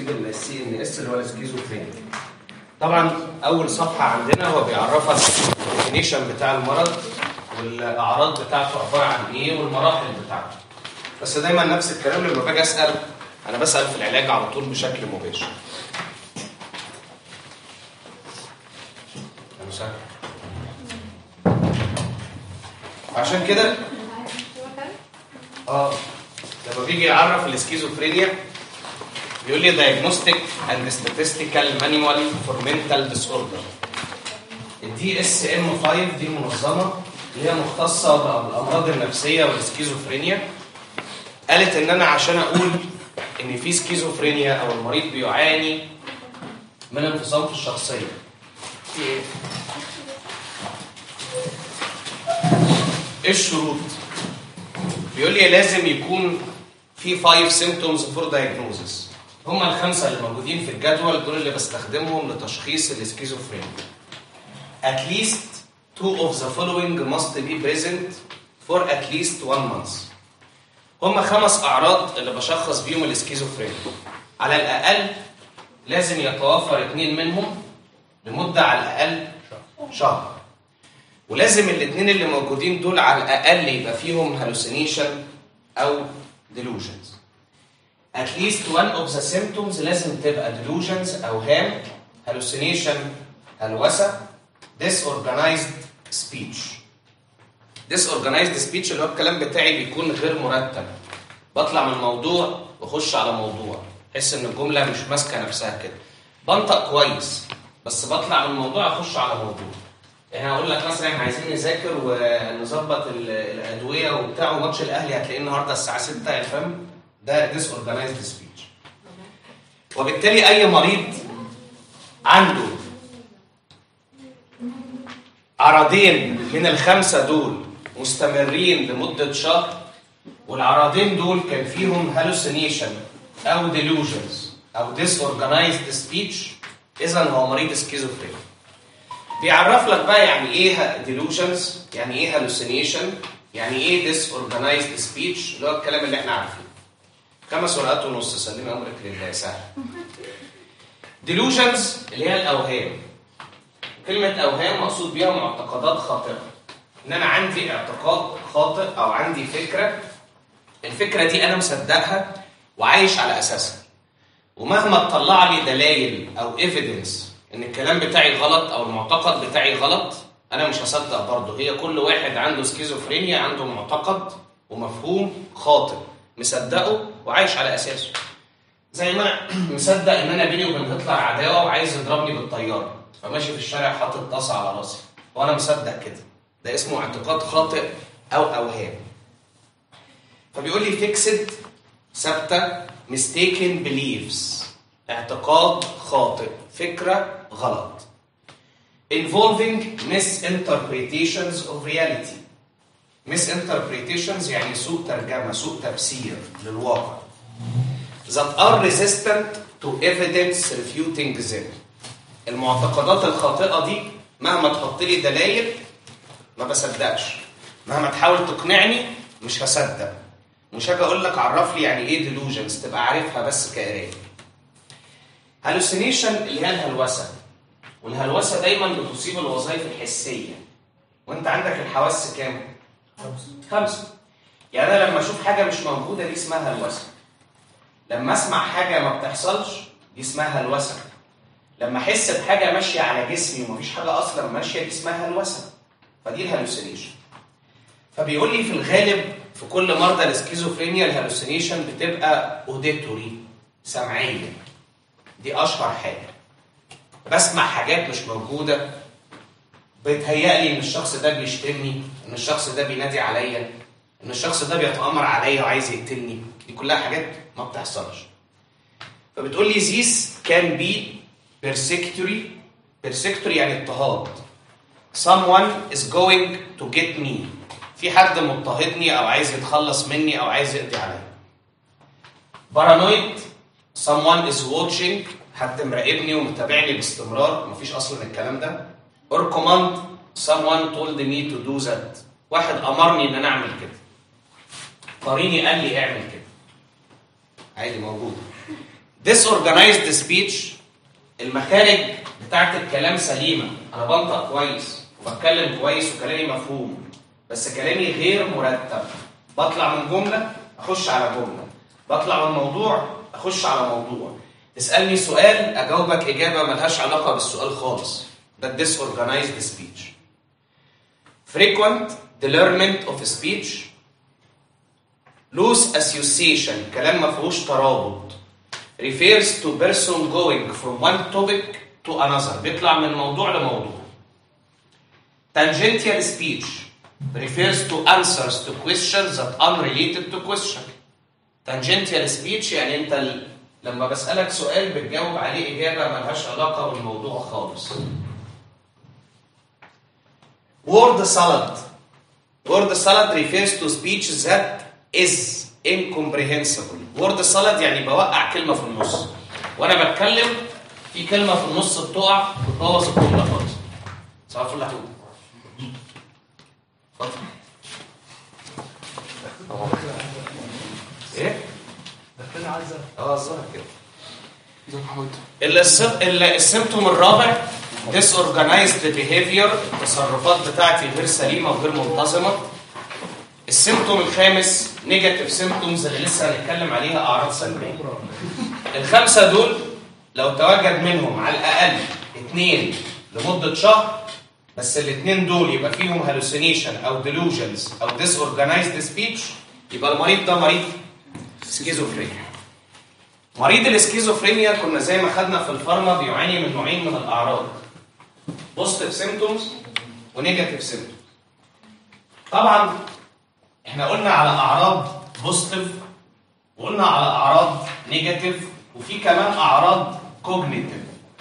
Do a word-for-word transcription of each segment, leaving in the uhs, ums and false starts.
ترتيب السي ان اس اللي هو السكيزوفرينيا. طبعا اول صفحه عندنا هو بيعرفك الديفينيشن بتاع المرض والاعراض بتاعته عباره عن ايه والمراحل بتاعته. بس دايما نفس الكلام لما باجي اسال، انا بسال في العلاج على طول بشكل مباشر. عشان كده اه لما بيجي يعرف السكيزوفرينيا بيقول لي diagnostic and statistical manual for mental disorder. الدي اس ام خمسة دي منظمه اللي هي مختصه بالامراض النفسيه والسكيزوفرينيا. قالت ان انا عشان اقول ان في سكيزوفرينيا او المريض بيعاني من انفصام في الشخصيه، في ايه؟ ايه الشروط؟ بيقول لي لازم يكون في five symptoms for diagnosis. هم الخمسه اللي موجودين في الجدول دول اللي بستخدمهم لتشخيص السكيزوفرينيا. At least two of the following must be present for at least one month. هم خمس اعراض اللي بشخص بيهم السكيزوفرينيا. على الاقل لازم يتوافر اثنين منهم لمده على الاقل شهر. ولازم الاثنين اللي موجودين دول على الاقل يبقى فيهم hallucination او delusions. At least one of the symptoms لازم تبقى delusions اوهام، hallucination هلوسه، disorganized speech. disorganized speech اللي هو الكلام بتاعي بيكون غير مرتب، بطلع من موضوع واخش على موضوع، احس ان الجمله مش ماسكه نفسها كده. بنطق كويس بس بطلع من موضوع اخش على موضوع. يعني هقول لك مثلا احنا عايزين نذاكر ونظبط الادويه وبتاع وماتش الاهلي هتلاقيه النهارده الساعه ستة يا فندم، ده disorganized speech. وبالتالي اي مريض عنده عرضين من الخمسه دول مستمرين لمده شهر، والعرضين دول كان فيهم hallucination او delusions او disorganized speech، اذا هو مريض سكيزوفرينيا. بيعرف لك بقى يعني ايه delusions، يعني ايه hallucination، يعني ايه disorganized speech، اللي هو الكلام اللي احنا عارفينه. خمس ورقات ونص، سلمي امرك لله، سهل. delusions اللي هي الاوهام. كلمه اوهام مقصود بيها معتقدات خاطئه. ان انا عندي اعتقاد خاطئ او عندي فكره، الفكره دي انا مصدقها وعايش على اساسها، ومهما تطلع لي دلائل او ايفيدنس ان الكلام بتاعي غلط او المعتقد بتاعي غلط، انا مش هصدق برضه. هي كل واحد عنده سكيزوفرينيا عنده معتقد ومفهوم خاطئ مصدقه وعايش على اساسه. زي ما انا مصدق ان انا بيني وبين هتلر عداوه وعايز يضربني بالطياره، فماشي في الشارع حاطط طاسه على راسي وانا مصدق كده، ده اسمه اعتقاد خاطئ او اوهام. فبيقول لي فيكسد ثابته، mistaken beliefs اعتقاد خاطئ، فكره غلط. involving misinterpretations of reality. misinterpretations يعني سوء ترجمه، سوء تفسير للواقع. that are resistant to evidence refuting them. المعتقدات الخاطئه دي مهما تحط لي دلائل ما بصدقش، مهما تحاول تقنعني مش هصدق. مش هاجي اقول لك عرف لي يعني ايه delusions تبقى عارفها بس كقرايه. hallucination اللي هي الهلوسه، والهلوسه دايما بتصيب الوظائف الحسيه، وانت عندك الحواس كام؟ خمسه. يعني انا لما اشوف حاجه مش موجوده دي اسمها هلوسه، لما اسمع حاجه ما بتحصلش دي اسمها هلوسه، لما احس بحاجه ماشيه على جسمي ومفيش حاجه اصلا ماشيه دي اسمها هلوسه. فدي الهلوسينيشن. فبيقول لي في الغالب في كل مرضى السكيزوفرينيا الهلوسينيشن بتبقى اوديتوري، سمعيه، دي اشهر حاجه. بسمع حاجات مش موجوده، بيتهيألي ان الشخص ده بيشتمني، ان الشخص ده بينادي عليا، ان الشخص ده بيتآمر عليا وعايز يقتلني. دي كلها حاجات ما بتحصلش. فبتقول لي this can be persecutory. persecutory يعني اضطهاد. someone is going to get me. في حد مضطهدني او عايز يتخلص مني او عايز يقضي عليا. paranoid someone is watching. حد مراقبني ومتابعني باستمرار، مفيش اصلا الكلام ده. or command someone told me to do that. واحد امرني ان انا اعمل كده، قريني قال لي اعمل كده، عادي موجود. disorganized speech المخارج بتاعت الكلام سليمة، أنا بنطق كويس وبتكلم كويس وكلامي مفهوم، بس كلامي غير مرتب. بطلع من جملة أخش على جملة، بطلع من موضوع أخش على موضوع، تسألني سؤال أجاوبك إجابة ملهاش علاقة بالسؤال خالص. ده disorganized speech. frequent delerment of speech loose association كلام ما فيهوش ترابط refers to person going from one topic to another بيطلع من موضوع لموضوع. tangential speech refers to answers to questions that unrelated to question. tangential speech يعني انت لما بسألك سؤال بتجاوب عليه إجابة ملهاش علاقة بالموضوع خالص. word salad word salad refers to speech that is incomprehensible. word salad يعني بوقع كلمة في النص وأنا بتكلم في كلمة في النص بتقع بتبوظ الجملة خالص. صباح الفل يا حبيبي. اتفضل. ايه؟ دكتور عايزه اه الظاهر كده. ازيك يا حمود؟ السيمتوم الرابع disorganized behavior التصرفات بتاعتي غير سليمة وغير منتظمة. السيمتوم الخامس نيجاتيف سيمتومز اللي لسه هنتكلم عليها أعراض سلبية. الخمسة دول لو تواجد منهم على الأقل اثنين لمدة شهر، بس الاثنين دول يبقى فيهم hallucination أو delusions أو disorganized speech، يبقى المريض ده مريض سكيزوفرينيا. مريض الاسكيزوفرينيا كنا زي ما خدنا في الفارما بيعاني من نوعين من الأعراض، بوزيتيف سيمتومز ونيجاتيف سيمتومز. طبعا احنا قلنا على اعراض بوزيتيف وقلنا على اعراض نيجاتيف وفي كمان اعراض كوجنيتيف.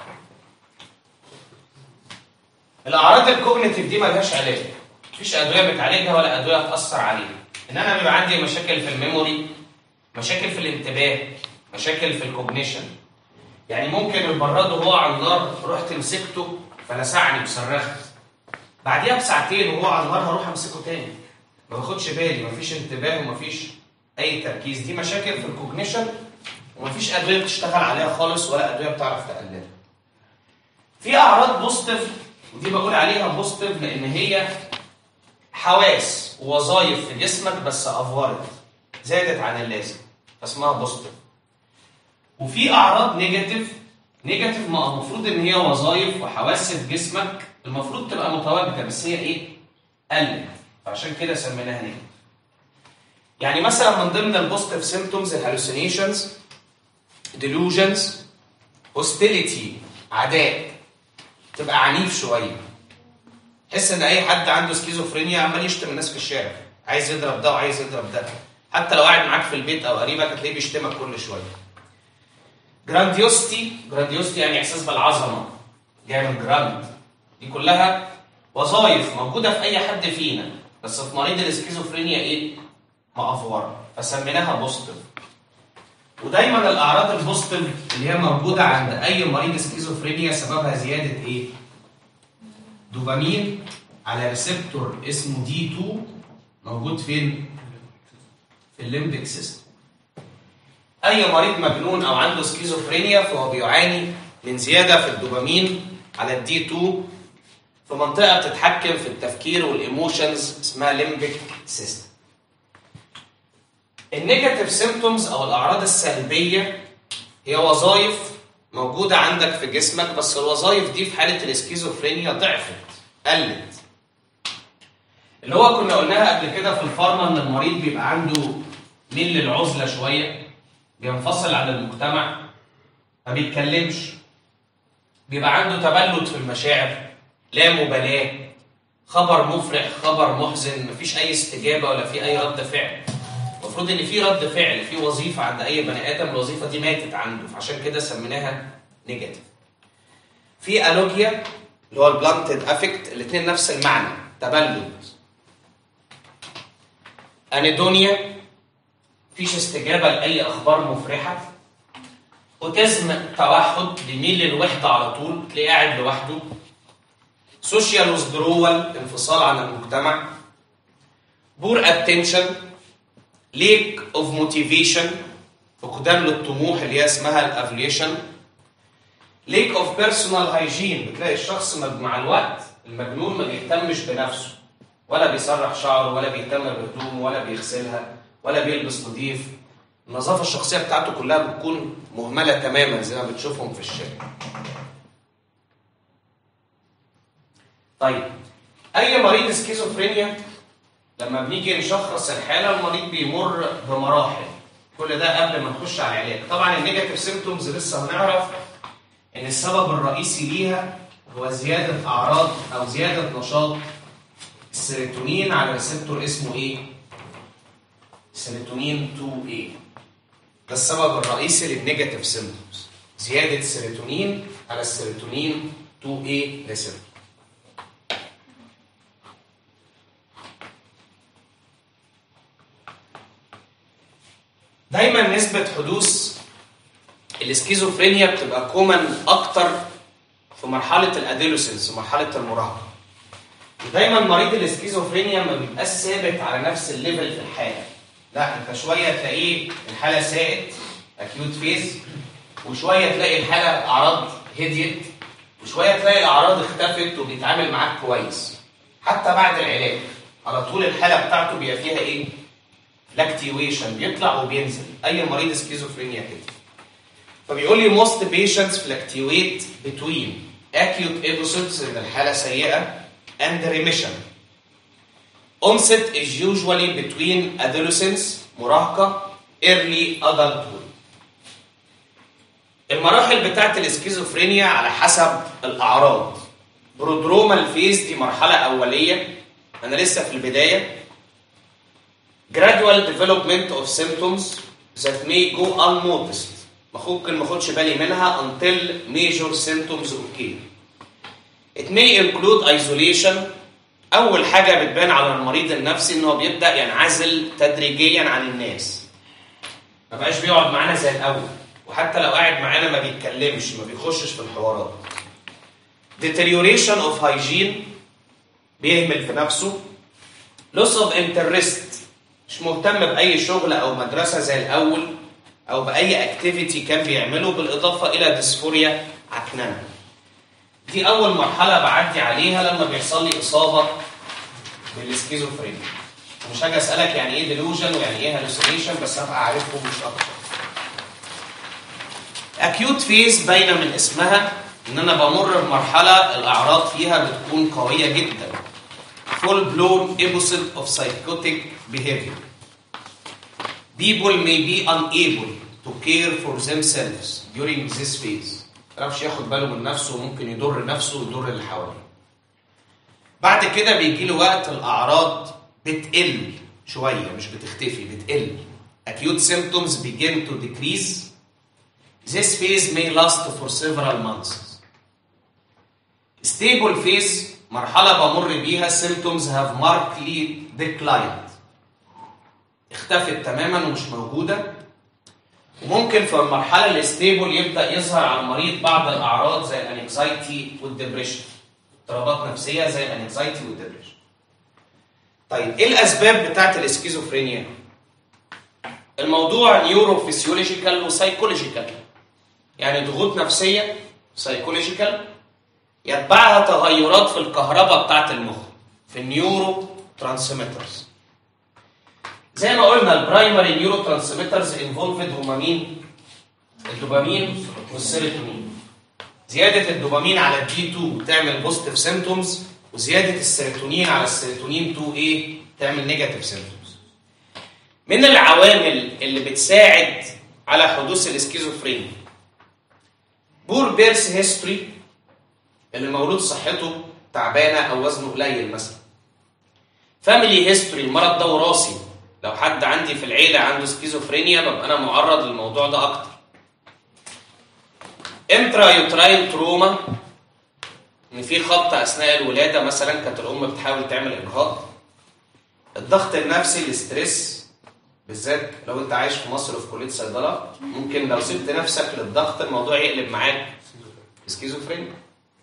الاعراض الكوجنيتيف دي ملهاش علاج، مفيش ادويه بتعالجها ولا ادويه تاثر عليها، ان انا بيبقى عندي مشاكل في الميموري، مشاكل في الانتباه، مشاكل في الكوجنيشن. يعني ممكن البراد وهو على النار رحت مسكته فلسعني وصرخت، بعديها بساعتين وهو على النار هروح امسكه تاني، ما باخدش بالي، مفيش انتباه ومفيش اي تركيز. دي مشاكل في الكوجنيشن ومفيش ادويه بتشتغل عليها خالص ولا ادويه بتعرف تقللها. في اعراض بوزيتيف ودي بقول عليها بوزيتيف لان هي حواس ووظائف في جسمك بس افورت زادت عن اللازم فاسمها بوزيتيف. وفي اعراض نيجاتيف نيجاتيف ما المفروض ان هي وظائف وحواس في جسمك المفروض تبقى متواجده بس هي ايه؟ قلت، فعشان كده سميناها نيجاتيف. يعني مثلا من ضمن البوزيتيف سيمبتومز الهالوسينيشنز، ديلوجنز، هوستيليتي، عداء، تبقى عنيف شويه. تحس ان اي حد عنده سكيزوفرينيا عمال يشتم الناس في الشارع، عايز يضرب ده وعايز يضرب ده، حتى لو قاعد معاك في البيت او قريبك هتلاقيه بيشتمك كل شويه. جرانديوستي، جرانديوستي يعني احساس بالعظمه، جاي من جراند. دي كلها وظائف موجوده في اي حد فينا بس في مريض الاسكيزوفرينيا ايه؟ مأفوره، فسميناها بوزيتيف. ودايما الاعراض البوزيتيف اللي هي موجوده عند اي مريض اسكيزوفرينيا سببها زياده ايه؟ دوبامين على ريسبتور اسمه دي اتنين موجود فين؟ في الليمبيك سيستم. اي مريض مجنون او عنده سكيزوفرينيا فهو بيعاني من زياده في الدوبامين على الدي اتنين في منطقه بتتحكم في التفكير والايموشنز اسمها ليمبيك سيستم. النيجاتيف سيمبتومز او الاعراض السلبيه هي وظائف موجوده عندك في جسمك بس الوظائف دي في حاله الاسكيزوفرينيا ضعفت، قلت. اللي هو كنا قلناها قبل كده في الفارما ان المريض بيبقى عنده ميل للعزله شويه، بينفصل عن المجتمع، ما بيتكلمش، بيبقى عنده تبلد في المشاعر، لا مبالاه، خبر مفرح، خبر محزن، مفيش اي استجابه ولا في اي رد فعل. المفروض ان في رد فعل، في وظيفه عند اي بني ادم، الوظيفه دي ماتت عنده فعشان كده سميناها نيجاتيف. في الوجيا اللي هو البلانتد افكت، الاثنين نفس المعنى، تبلد. انيدونيا، مفيش استجابه لاي اخبار مفرحه. اوتيزم، توحد، بيميل للوحده على طول، تلاقيه قاعد لوحده. سوشيال ويزدرول، انفصال عن المجتمع. بور اتنشن، ليك اوف موتيفيشن، فقدان للطموح اللي هي اسمها الافليشن. ليك اوف بيرسونال هايجين، بتلاقي الشخص مع الوقت المجنون ما بيهتمش بنفسه، ولا بيسرح شعره ولا بيهتم بهدومه ولا بيغسلها ولا بيلبس نظيف. النظافه الشخصيه بتاعته كلها بتكون مهمله تماما زي ما بتشوفهم في الشارع. طيب اي مريض سكيزوفرينيا لما بنيجي نشخص الحاله المريض بيمر بمراحل، كل ده قبل ما نخش على العلاج. طبعا النيجاتيف سيمبتومز لسه هنعرف ان السبب الرئيسي ليها هو زياده اعراض او زياده نشاط السيروتونين على ريسبتور اسمه ايه؟ سيروتونين اتنين ايه. ده السبب الرئيسي للنيجاتيف سيمبتومز، زياده السيروتونين على السيروتونين اتنين ايه ريسبتور. دايما نسبة حدوث الاسكيزوفرينيا بتبقى كومن اكتر في مرحلة الادوليسنس ومرحلة المراهقة. دايما مريض الاسكيزوفرينيا ما بيبقاش ثابت على نفس الليفل في الحالة، لا انت شوية تلاقيه الحالة ساءت اكيوت فيز، وشوية تلاقي الحالة اعراض هديت، وشوية تلاقي الاعراض اختفت وبيتعامل معاك كويس. حتى بعد العلاج على طول الحالة بتاعته بيبقى فيها ايه؟ فلاكتيويشن، بيطلع وبينزل. اي مريض سكيزوفرينيا كده. فبيقول لي most patients fluctuate between acute episodes in الحالة سيئة and remission. Onset is usually between adolescence مراهقة early adulthood. المراحل بتاعت الاسكيزوفرينيا على حسب الأعراض. برودرومال فيز دي مرحلة أولية، أنا لسه في البداية. gradual development of symptoms that may go unnoticed، ممكن ما اخدش بالي منها until major symptoms occur. It may include isolation. أول حاجة بتبان على المريض النفسي إنه بيبدأ ينعزل تدريجيا عن الناس، ما بقاش بيقعد معانا زي الأول، وحتى لو قاعد معانا ما بيتكلمش، ما بيخشش في الحوارات. deterioration of hygiene، بيهمل في نفسه. loss of interest، مش مهتم بأي شغل أو مدرسة زي الأول أو بأي اكتيفيتي كان بيعمله، بالإضافة إلى ديسفوريا عكننة. دي أول مرحلة بعدي عليها لما بيحصل لي إصابة بالسكيزوفرينيا. مش هاجي أسألك يعني إيه ديلوجن ويعني إيه هالوسينيشن، بس هبقى عارفهم مش أكتر. أكيوت فيز باينة من اسمها إن أنا بمر بمرحلة الأعراض فيها بتكون قوية جدا. full blown episode of psychotic behavior. People may be unable to care for themselves during this phase. ما يعرفش ياخد باله من نفسه وممكن يضر نفسه ويضر اللي حواليه. بعد كده بيجي له وقت الأعراض بتقل شوية، مش بتختفي، بتقل. Acute symptoms begin to decrease. This phase may last for several months. Stable phase مرحلة بمر بيها symptoms have markedly declined، اختفت تماما ومش موجودة. وممكن في المرحلة الستيبل يبدأ يظهر على المريض بعض الأعراض زي الانكزايتي والدبريشن، اضطرابات نفسية زي الانكزايتي والدبريشن. طيب ايه الأسباب بتاعت الاسكيزوفرينيا؟ الموضوع نيورو فيسيولوجيكال وسايكولوجيكال، يعني ضغوط نفسية سايكولوجيكال يتبعها تغيرات في الكهرباء بتاعت المخ، في النيورو ترانسميترز. زي ما قلنا البرايمري نيورو ترانسميترز انفولفد هما مين؟ الدوبامين والسيروتونين. زيادة الدوبامين على الدي اتنين تعمل بوزيتيف سيمبتومز، وزيادة السيروتونين على السيروتونين اتنين ايه تعمل نيجاتيف سيمبتومز. من العوامل اللي بتساعد على حدوث الاسكيزوفرينيا بور بيرث هيستوري، اللي مولود صحته تعبانه او وزنه قليل مثلا. فاميلي هيستوري، المرض ده وراثي، لو حد عندي في العيله عنده سكيزوفرينيا ببقى انا معرض للموضوع ده اكتر. انترا يوتراين تروما، ان في خبط اثناء الولاده مثلا كانت الام بتحاول تعمل اجهاض. الضغط النفسي، الاستريس، بالذات لو انت عايش في مصر وفي كليه صيدله، ممكن لو سبت نفسك للضغط الموضوع يقلب معاك سكيزوفرينيا.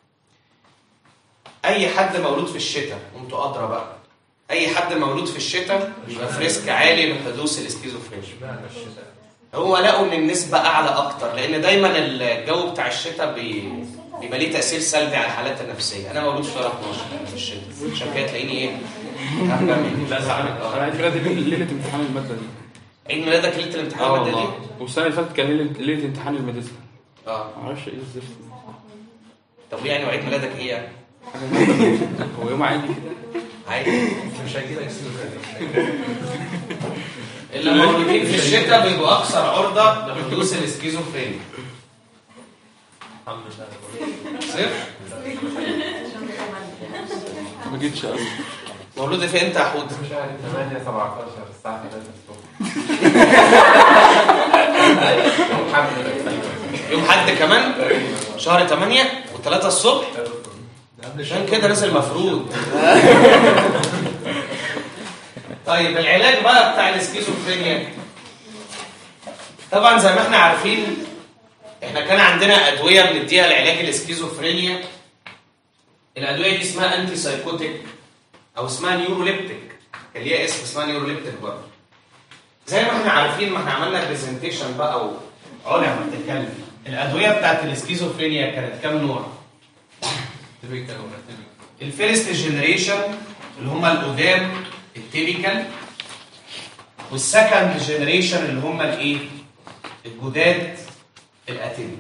اي حد مولود في الشتاء، انتوا ادرى بقى، اي حد مولود في الشتاء بيبقى في ريسك عالي لحدوث الاسكيزوفرينيا. هو لقوا ان النسبه اعلى اكتر، لان دايما الجو بتاع الشتاء بي... بيبقى ليه تاثير سلبي على الحالات النفسيه. انا مولود في شهر اتناشر في الشتاء، عشان كده تلاقيني ايه لا زعلان. انا عيد ميلادي ليله امتحان الماده دي. عيد ميلادك ليله الامتحان الماده دي؟ والسنه اللي فاتت كان ليله ليله امتحان الميديسن. اه ما اعرفش ايه الزفت. طب يعني وعيد ميلادك ايه يعني؟ هو يوم عادي كده عادي مش هيجيلك اللي مولودين في الشتاء بيبقوا اكثر عرضه لحدوث الاسكيزوفرينيا. الحمد لله صفر ما جيتش اصلا. مولود في امتى يا حود؟ ثمانية سبعتاشر الساعه ثلاثة الصبح. يوم حد كمان شهر ثمانية و3 الصبح. عشان كده ناس المفروض. طيب العلاج بقى بتاع الاسكيزوفرينيا، طبعا زي ما احنا عارفين احنا كان عندنا ادويه بنديها لعلاج الاسكيزوفرينيا. الادويه دي اسمها انتي سايكوتيك او اسمها نيوروليبتيك، كان ليها اسم اسمها نيوروليبتيك برضه. زي ما احنا عارفين، ما احنا عملنا برزنتيشن بقى وعلا ما بتتكلم. الادويه بتاعت الاسكيزوفرينيا كانت كام نوع؟ الفيرست جنريشن اللي هم القدام التيبيكال، والسكند جنريشن اللي هم الايه؟ الجداد الاتيبيكال.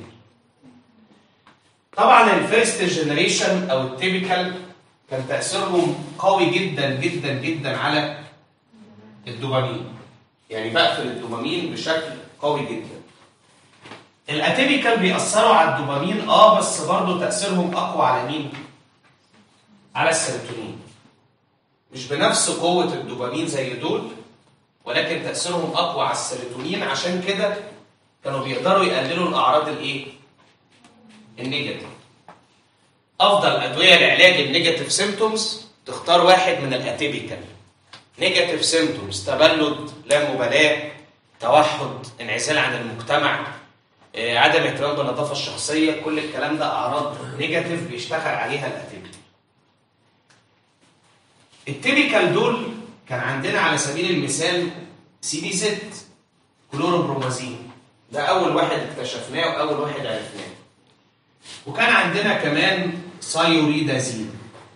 طبعا الفيرست جنريشن او التيبيكال كان تاثيرهم قوي جدا جدا جدا على الدوبامين، يعني بقفل الدوبامين بشكل قوي جدا. الاتيبيكال بيأثروا على الدوبامين اه بس برضه تاثيرهم اقوى على مين؟ على السيروتونين. مش بنفس قوه الدوبامين زي دول، ولكن تاثيرهم اقوى على السيروتونين. عشان كده كانوا بيقدروا يقللوا الاعراض الايه؟ النيجاتيف. افضل ادويه لعلاج النيجاتيف سيمبتومز تختار واحد من الاتيبيكال. نيجاتيف سيمبتومز: تبلد، لا مبالاه، توحد، انعزال عن المجتمع، عدم اهتمام بالنظافه الشخصيه، كل الكلام ده اعراض نيجاتيف بيشتغل عليها الاتيبيكال. التيبيكال دول كان عندنا على سبيل المثال سي بي زد كلوروبرومازين، ده اول واحد اكتشفناه واول واحد عرفناه. وكان عندنا كمان سايوريدازين،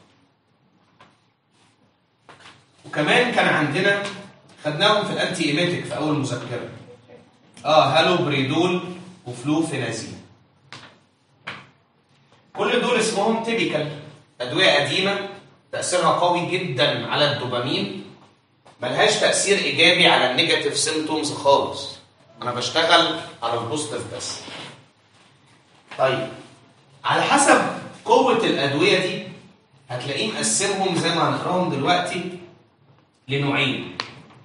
وكمان كان عندنا خدناهم في الانتي ايميتيك في اول مذكره اه هالوبريدول وفلوفينازين. كل دول اسمهم تيبيكال، ادويه قديمه تاثيرها قوي جدا على الدوبامين، ملهاش تاثير ايجابي على النيجاتيف سيمبتومز خالص. انا بشتغل على البوزيتيف بس. طيب على حسب قوه الادويه دي هتلاقيه مقسمهم زي ما هنقراهم دلوقتي لنوعين.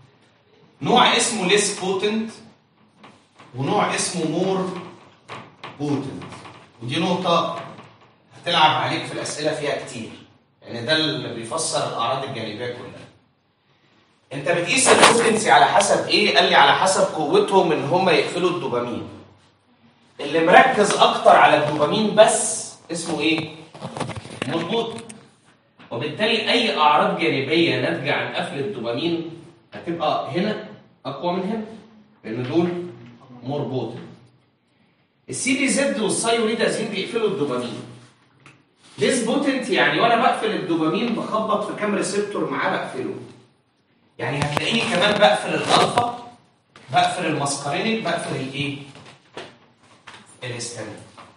نوع اسمه ليس بوتنت ونوع اسمه مور بوتنت. ودي نقطه هتلعب عليك في الاسئله فيها كتير، يعني ده اللي بيفسر الاعراض الجانبيه كلها. انت بتقيس البوتنسي على حسب ايه؟ قال لي على حسب قوتهم ان هم يقفلوا الدوبامين. اللي مركز اكتر على الدوبامين بس اسمه ايه؟ مظبوط. وبالتالي اي اعراض جانبيه ناتجه عن قفل الدوبامين هتبقى هنا اقوى من هنا، لان دول مور بوتنت. السي بي زد والسايوريدازين بيقفلوا الدوبامين. ليس بوتنت يعني وانا بقفل الدوبامين بخبط في كام ريسبتور معاه بقفله. يعني هتلاقيني كمان بقفل الالفا، بقفل الماسكارينيك، بقفل الايه؟ الهستامين.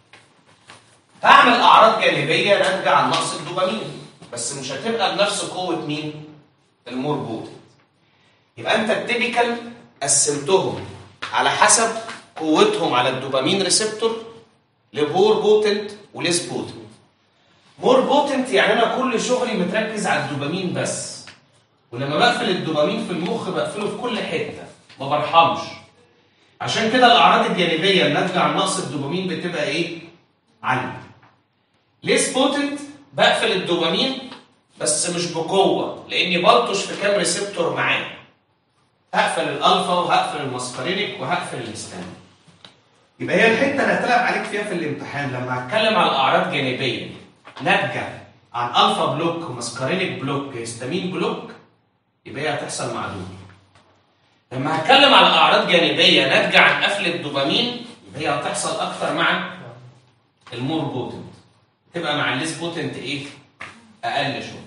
هعمل اعراض جانبيه ناتجه عن نقص الدوبامين، بس مش هتبقى بنفس قوه مين؟ المور بوتنت. يبقى انت التيبيكال قسمتهم على حسب قوتهم على الدوبامين ريسبتور لمور بوتنت وليس بوتنت. مور بوتنت يعني انا كل شغلي متركز على الدوبامين بس، ولما بقفل الدوبامين في المخ بقفله في كل حته ما برحمش. عشان كده الاعراض الجانبيه الناتجه عن نقص الدوبامين بتبقى ايه؟ عاليه. ليس بوتنت بقفل الدوبامين بس مش بقوه، لاني بلطش في كام ريسبتور معاه. هقفل الالفا وهقفل الماسكارينيك وهقفل الهستامين. يبقى هي الحته اللي هتلعب عليك فيها في الامتحان لما هتكلم على اعراض جانبيه ناتجه عن الفا بلوك وماسكارينيك بلوك هستامين بلوك، يبقى هي هتحصل مع دول. لما هتكلم على اعراض جانبيه ناتجه عن قفل الدوبامين هي هتحصل اكتر مع المور بوتنت، تبقى مع الليس بوتنت ايه؟ اقل شويه.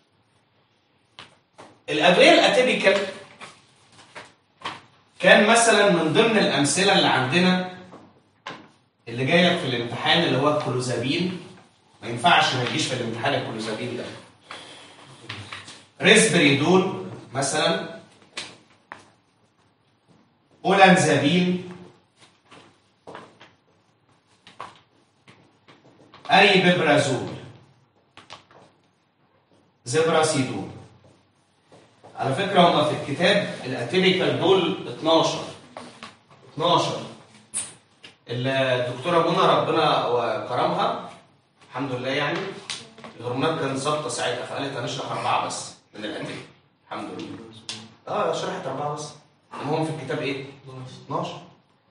الادويه الاتيبيكال كان مثلا من ضمن الامثله اللي عندنا اللي جاي لك في الامتحان اللي هو الكلوزابين. ما ينفعش ما يجيش في الامتحان الكلوزابين ده. ريسبريدول مثلا، اولانزابين، اريبيبرازول، زبراسيدول. على فكره هم في الكتاب الاتيبيكال دول اتناشر اتناشر. الدكتوره منى ربنا وكرمها الحمد لله، يعني الهرمونات كانت ظابطه ساعتها، فقالت هنشرح اربعه بس من الاتيبيكال الحمد لله. اه شرحت اربعه بس. المهم في الكتاب ايه؟ اتناشر.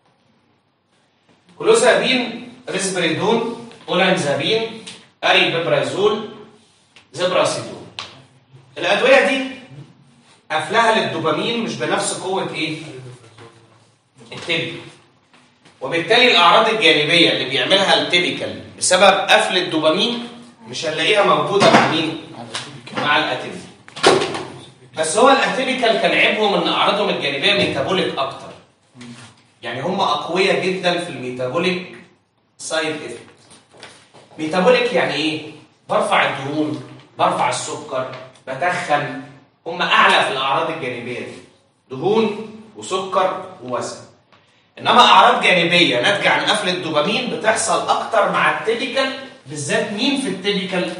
كلوزابين، ريسبريدون، اولانزابين، اريبيبرازول، زبراسيدول. الادويه دي قفلها للدوبامين مش بنفس قوه ايه؟ التيبيكال. وبالتالي الاعراض الجانبيه اللي بيعملها التيبيكال بسبب قفل الدوبامين مش هنلاقيها موجوده مع مين؟ مع الاتيبيكال. بس هو الاتيبيكال كان عيبهم ان اعراضهم الجانبيه ميتابوليك اكتر. يعني هم اقوياء جدا في الميتابوليك سايد افكت. ميتابوليك يعني ايه؟ برفع الدهون، برفع السكر، بتخن. هم اعلى في الاعراض الجانبيه دي، دهون وسكر ووزن. انما اعراض جانبيه ناتجه عن قفل الدوبامين بتحصل اكتر مع التيبيكال، بالذات مين في التيبيكال؟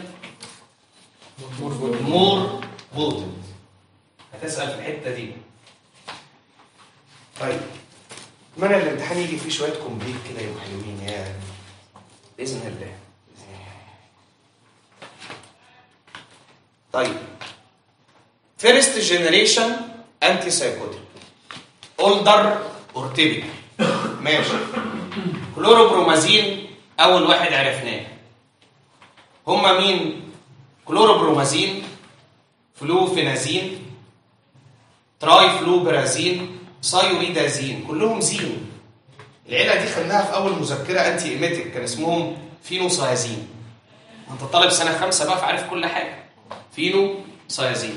مور بوتنت. هتسال في الحته دي. طيب اتمنى الامتحان يجي فيه شويه كومبليت كده يبقوا حلوين يا باذن الله. طيب فيرست جنريشن انتي سايكوتيك، اولدر اور تيبيكال. ماشي. كلوروبرومازين اول واحد عرفناه. هما مين؟ كلوروبرومازين، فلوفينازين، تراي فلوبرازين، سايوريدازين، كلهم زين. العيله دي خدناها في اول مذكره انتي ايميتيك، كان اسمهم فينوسايازين. انت طالب سنه خمسه بقى فعارف كل حاجه. فينوسايازين،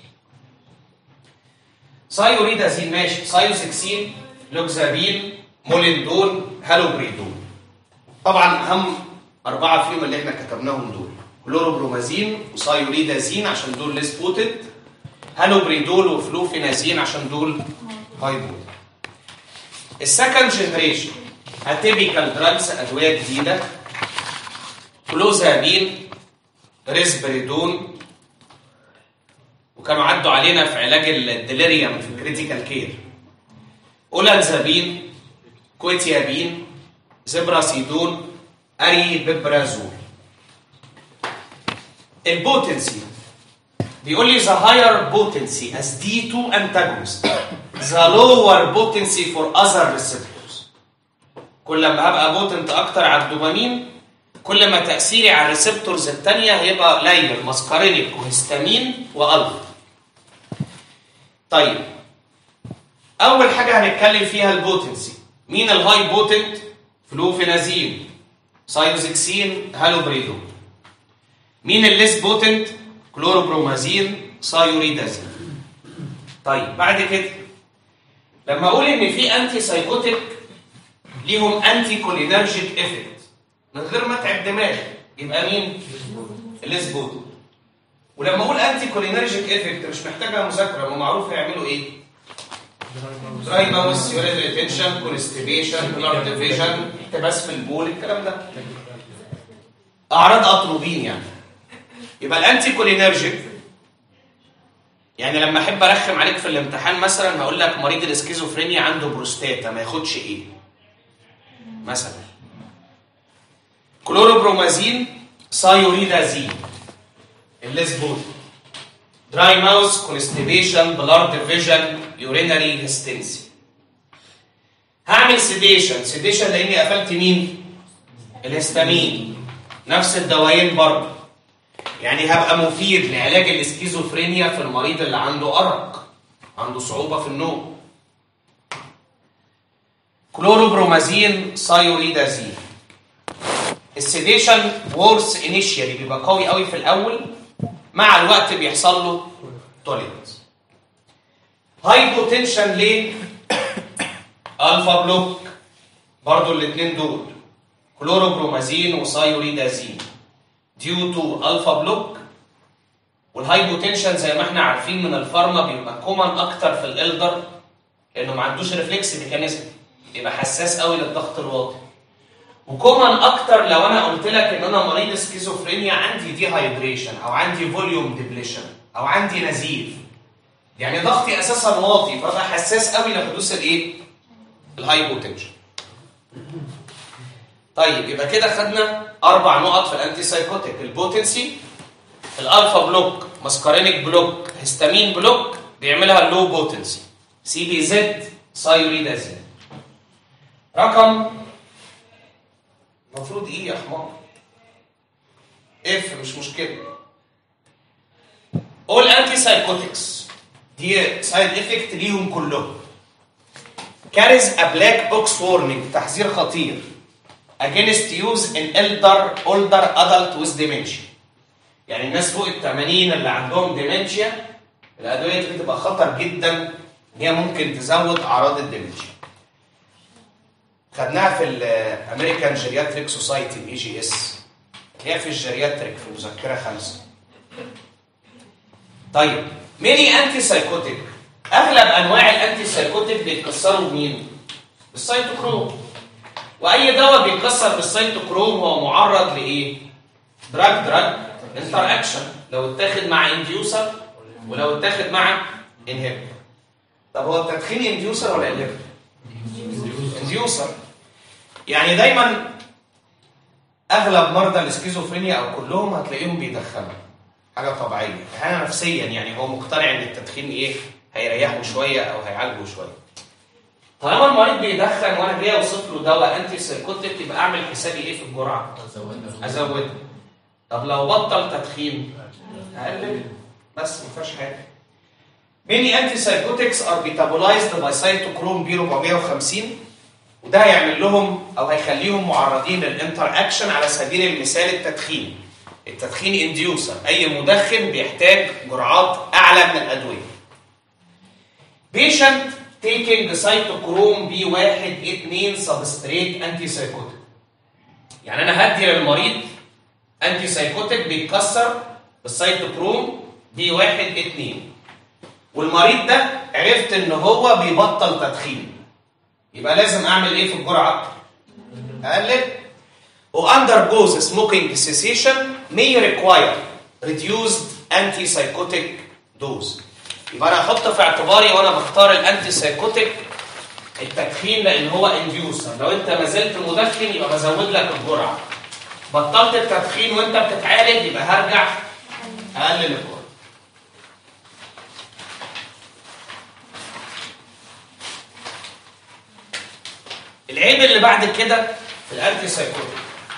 سايوريدازين ماشي، سايوسكسين، لوكزابين، موليندون، هالوبريدون. طبعا اهم اربعه فيهم اللي احنا كتبناهم دول، كلوروبرومازين وسايوريدازين عشان دول ليس بوتنت، هالوبريدول وفلوفينازين عشان دول هاي بوتنت. السكند جنريشن اتيبيكال دراجز، ادويه جديده، كلوزابين، ريسبريدون، وكانوا عدوا علينا في علاج الديليريوم في الكريتيكال كير، اولانزابين، كويتيابين، زبراسيدون، اريبيبرازول. البوتنسي بيقول لي the higher potency as دي تو antagonist the lower potency for other receptors. كل ما هبقى بوتنت اكتر على الدوبامين كل ما تأثيري على الريسبتورز الثانيه هيبقى قليل، ماسكارينيك وهستامين والفا. طيب اول حاجه هنتكلم فيها البوتنسي. مين الهاي بوتنت؟ فلوفينازين، سايوزكسين، هالوبريدون. مين الليس بوتنت؟ كلوروبرومازين، سايوريدازين. طيب بعد كده لما اقول ان في انتي سايكوتيك ليهم انتي كولينرجيك افكت من غير ما اتعب دماغي، يبقى مين؟ الليس بوتنت. ولما اقول انتي كولينرجيك افكت مش محتاجه مذاكره، ما معروف هيعملوا ايه؟ دراي ماوس، يوريد ريتنشن، كونستيبيشن، بلاد ديفيجن، احتباس في البول، الكلام ده اعراض اتروبين يعني. يبقى الانتي كولينرجيك يعني لما احب ارخم عليك في الامتحان مثلا هقول لك مريض الاسكيزوفرينيا عنده بروستاتا ما ياخدش ايه مثلا؟ كلوروبرومازين، سايوريدازين، الليسبوت، دراي ماوس، كونستيبيشن، بلاد ديفيجن، يورينري هيستنسي. هعمل سيديشن، سيديشن لاني قفلت مين؟ الهستامين، نفس الدوايين برضه. يعني هبقى مفيد لعلاج الاسكيزوفرينيا في المريض اللي عنده أرق، عنده صعوبة في النوم. كلوروبرومازين سايوريدازين. السيديشن وورس انيشيالي بيبقى قوي قوي في الاول، مع الوقت بيحصل له توليرنس. هايبوتنشن ليه؟ الفا بلوك، برضو الاثنين دول كلوروبرومازين وسايوريدازين ديو تو الفا بلوك. والهايبوتنشن زي ما احنا عارفين من الفارما بيبقى كومن اكتر في الالدر، لانه ما عندوش ريفلكس ميكانيزم، يبقى حساس قوي للضغط الواطي. وكومن اكتر لو انا قلت لك ان انا مريض سكيزوفرينيا عندي دي هايدريشن او عندي فوليوم ديبليشن او عندي نزيف، يعني ضغطي اساسا واطي، فبقى حساس قوي لحدوث الايه؟ الهايبوتنشن. طيب يبقى كده خدنا اربع نقط في الانتي سايكوتيك: البوتنسي، الالفا بلوك، ماسكارينيك بلوك، هيستامين بلوك بيعملها اللو بوتنسي، سي بي زد، سايوريدازين. رقم المفروض ايه يا حمار؟ اف مش مشكله. all antipsychotics دي سايد افكت ليهم كلهم carries a black box warning، تحذير خطير against use in elder older adult with dementia. يعني الناس فوق ال ثمانين اللي عندهم ديمنشيا الادويه دي بتبقى خطر جدا، ان هي ممكن تزود اعراض الديمنشيا. خدناها في الامريكان جيرياتريك سوسايتي الاي جي اس، هي في الجيرياتريك في مذكره خمسه. طيب ميني انتي سايكوتيك، اغلب انواع الانتي سايكوتيك بيتكسروا بمين؟ بالسيتوكروم. واي دواء بيتكسر بالسيتوكروم هو معرض لايه؟ دراج دراج انتر اكشن، لو اتاخد مع انديوسر ولو اتاخد مع انهبيتور. طب هو التدخين انديوسر ولا انهبيتور؟ انديوسر. يعني دايما اغلب مرضى الاسكيزوفرينيا او كلهم هتلاقيهم بيدخنوا، حاجه طبيعيه، حاجه نفسيا، يعني هو مقتنع ان التدخين ايه؟ هيريحه شويه او هيعالجه شويه. طالما المريض بيدخن وانا جاي اوصف له دواء انتي سايكوتيك، يبقى اعمل حسابي ايه في الجرعه؟ ازودها. طب لو بطل تدخين اقلل، بس ما فيهاش حاجه. Many antipsychotics are metabolized by cytochrome بي أربعمية وخمسين، وده هيعمل لهم او هيخليهم معرضين للانتر اكشن. على سبيل المثال التدخين، التدخين انديوسر، اي مدخن بيحتاج جرعات اعلى من الادويه. patient taking cytochrome بي واحد اتنين substrate antipsychotic، يعني انا هدي للمريض انتي سايكوتيك بيتكسر بالسيتوكروم بي واحد اتنين، والمريض ده عرفت ان هو بيبطل تدخين، يبقى لازم اعمل ايه في الجرعه؟ اقلل. وundergoes smoking cessation may require reduced antipsychotic dose. يبقى انا احط في اعتباري وانا بختار الانتي سايكوتيك التدخين، لان هو انديوسر. لو انت ما زلت مدخن يبقى بزود لك الجرعه، بطلت التدخين وانت بتتعالج يبقى هرجع اقلل الجرعه. العيب اللي بعد كده في الانتي سايكوتيك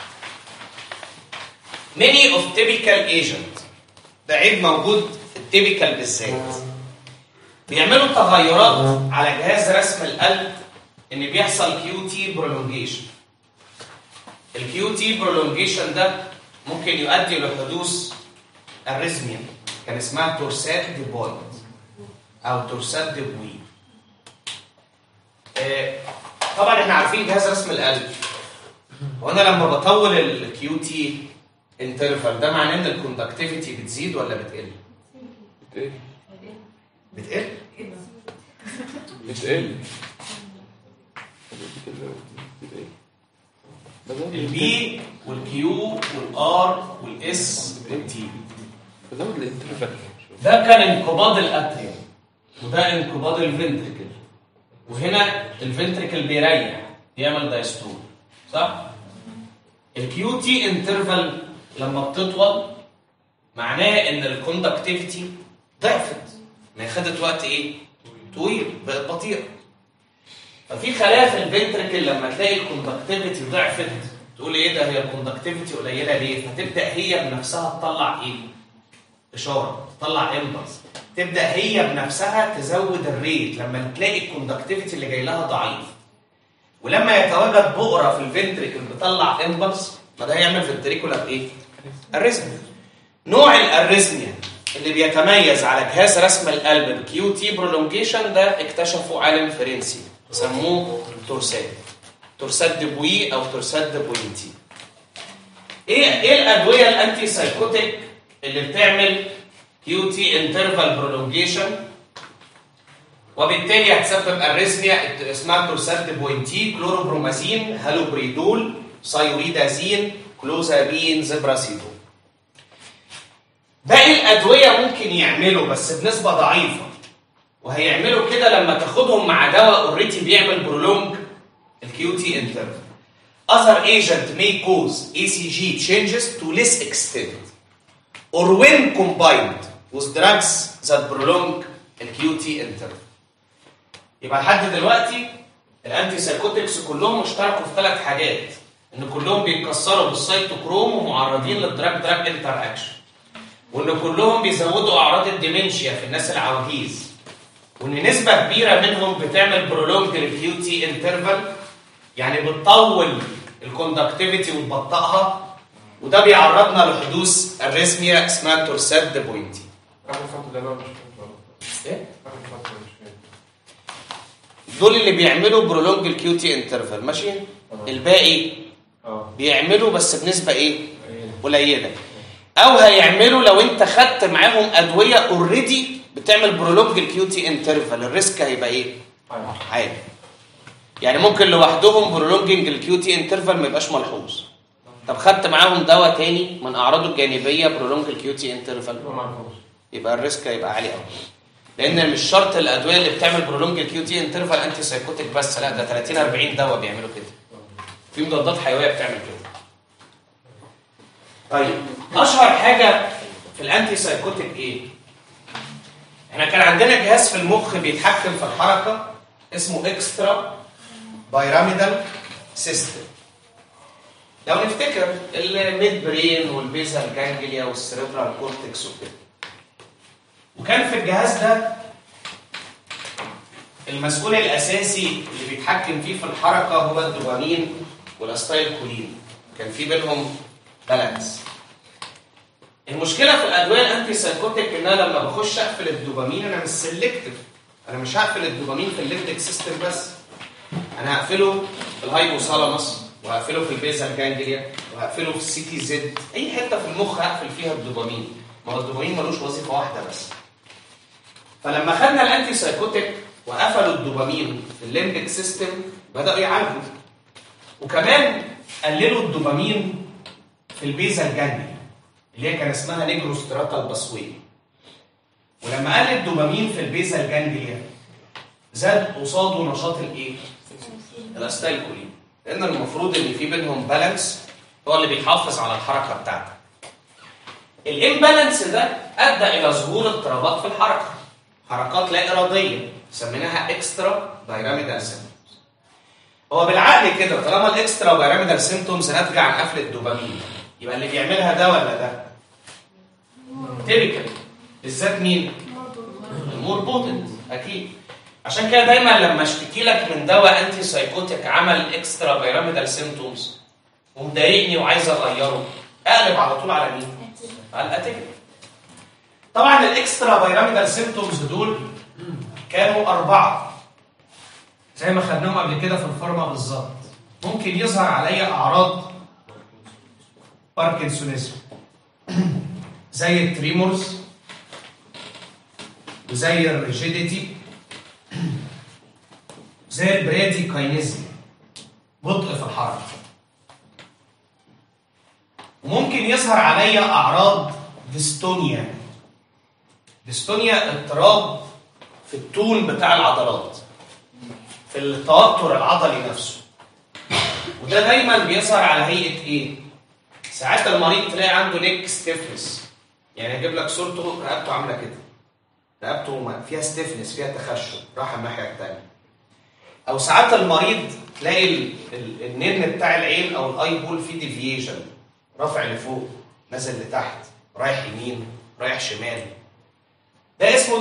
many of typical agent، ده عيب موجود في التيبيكال بالذات، بيعملوا تغيرات على جهاز رسم القلب، ان بيحصل كيو تي برولونجيشن. الكيو تي برولونجيشن ده ممكن يؤدي لحدوث اريزميا، كان اسمها تورسات دي بوينت او تورسات دي بوي. آه طبعا احنا عارفين جهاز رسم القلب، وانا لما بطول الكيو تي انترفال ده معناه ان الكوندكتيفيتي بتزيد ولا بتقل؟ بتقل. بتقل؟ بتقل. البي والكيو والار والاس والتي. بزود الانترفال. ده كان انقباض الاتريوم، وده انقباض الفنتريكل، وهنا الفنتريكل بيريح بيعمل دايستول، صح؟ الكيو تي انترفال لما بتطول معناه ان الكوندكتيفيتي ضعفت، ما خدت وقت ايه؟ طويل، بقت بطيئه. ففي خلايا في الفنتريكل لما تلاقي الكوندكتيفيتي ضعفت تقول ايه ده، هي الكوندكتيفيتي قليله ليه؟ فتبدا هي بنفسها تطلع ايه؟ اشاره، تطلع امبلس، تبدا هي بنفسها تزود الريت لما تلاقي الكوندكتيفيتي اللي جاي لها ضعيف. ولما يتواجد بؤره في الفنتريكل بتطلع امبلس، ما ده هيعمل فنتريكولار ايه؟ اريزميا. نوع الاريزميا اللي بيتميز على جهاز رسم القلب بكيو تي برولونجيشن ده اكتشفه عالم فرنسي سموه تورسات تورسات دي بوي او تورسات دي بوينتي. ايه ايه الادويه الانتي سايكوتيك اللي بتعمل كيو تي انترفال برولونجيشن وبالتالي هتسبب اريثميا اسمها تورسات دي بوينتي؟ كلوروبرومازين، هالوبريدول، سايوريدازين، كلوزابين، زبراسيدول. باقي الادويه ممكن يعملوا بس بنسبه ضعيفه، وهيعملوا كده لما تاخدهم مع دواء اوريدي بيعمل برولونج الكيو تي انترفال. Other agent may cause A C G changes to less extent or when combined with drugs that prolong الكيو تي interval. يبقى لحد دلوقتي الانتي سايكوتكس كلهم اشتركوا في ثلاث حاجات، ان كلهم بيتكسروا بالسيتوكروم ومعرضين للدراج دراج انتر اكشن، وان كلهم بيزودوا اعراض الديمنشيا في الناس العواجيز، وان نسبه كبيره منهم بتعمل برولونج للكيو تي انترفال، يعني بتطول الكوندكتيفيتي وتبطئها، وده بيعرضنا لحدوث اريثميا اسمها تورسات دي بوينتي. ايه؟ دول اللي بيعملوا برولونج الكيو تي انترفال، ماشي؟ الباقي بيعملوا بس بنسبه ايه؟ قليله. او هيعملوا لو انت خدت معاهم ادويه اوريدي بتعمل برولونج الكيو تي انترفال، الريسك هيبقى ايه؟ عالي. يعني ممكن لوحدهم برولونجنج الكيو تي انترفال ما يبقاش ملحوظ. طب خدت معاهم دواء تاني من اعراضه الجانبيه برولونج الكيو تي انترفال، يبقى الريسك هيبقى عالي قوي. لان مش شرط الادويه اللي بتعمل برولونج الكيو تي انترفال انتي سايكوتيك بس، لا ده ثلاثين أربعين دواء بيعملوا كده. في مضادات حيويه بتعمل كده. طيب اشهر حاجه في الانتي سايكوتيك ايه؟ احنا كان عندنا جهاز في المخ بيتحكم في الحركه اسمه اكسترا بايراميدال سيستم. لو نفتكر الميد برين والبيزال جانجليا والسيريبرال كورتكس وكده. وكان في الجهاز ده المسؤول الاساسي اللي بيتحكم فيه في الحركه هو الدوبامين والاستايل كولين، كان في بينهم بالانس. المشكله في الادويه الانتي سايكوتيك ان انا لما بخش اقفل الدوبامين انا مش سيلكتيف، انا مش هقفل الدوبامين في الليمبيك سيستم بس، انا هقفله في الهايبوثالاموس وهقفله في البيزال جانجليا وهقفله في السي تي زد، اي حته في المخ هقفل فيها الدوبامين. ما هو الدوبامين ملوش وظيفه واحده بس. فلما خدنا الانتي سايكوتيك وقفلوا الدوبامين في الليمبيك سيستم بداوا يعالجوا، وكمان قللوا الدوبامين في البيزال جانجليا اللي هي كان اسمها نيجروستراتال باسوي. ولما قل الدوبامين في البيزال جانجليا زاد قصاده نشاط الايه؟ الاستايل كولين، لان المفروض ان في بينهم بالانس هو اللي بيحافظ على الحركه بتاعتك. الامبالانس ده ادى الى ظهور اضطرابات في الحركه، حركات لا اراديه سميناها اكسترا بايراميدال سيمبتومز. هو بالعقل كده طالما الاكسترا بايراميدال سيمبتومز ناتجه عن قفل الدوبامين، يبقى اللي بيعملها ده ولا ده؟ تيبيكال. بالذات مين؟ المور بوتنت اكيد. عشان كده دايما لما اشتكي لك من دواء انتي سايكوتيك عمل اكسترا بايراميدال سيمبتومز ومضايقني وعايز اغيره، اقلب على طول على مين؟ على الاتيبيكال. طبعا الاكسترا بايراميدال سيمبتومز دول كانوا اربعه زي ما خدناهم قبل كده في الفارما بالظبط. ممكن يظهر عليا اعراض باركنسونيزم زي التريمورز وزي الريجيديتي زي البراديكاينيزم، بطء في الحركه. وممكن يظهر عليا اعراض ديستونيا. ديستونيا اضطراب في التون بتاع العضلات، في التوتر العضلي نفسه، وده دايما بيظهر على هيئه ايه؟ ساعات المريض تلاقي عنده نيك ستيفنس، يعني اجيب لك صورته رقبته عامله كده، رقبته فيها ستيفنس، فيها تخشب راح الناحيه الثانيه. او ساعات المريض تلاقي ال ال النن بتاع العين او الاي بول فيه ديفييشن، رافع لفوق نازل لتحت، رايح يمين رايح شمال، ده اسمه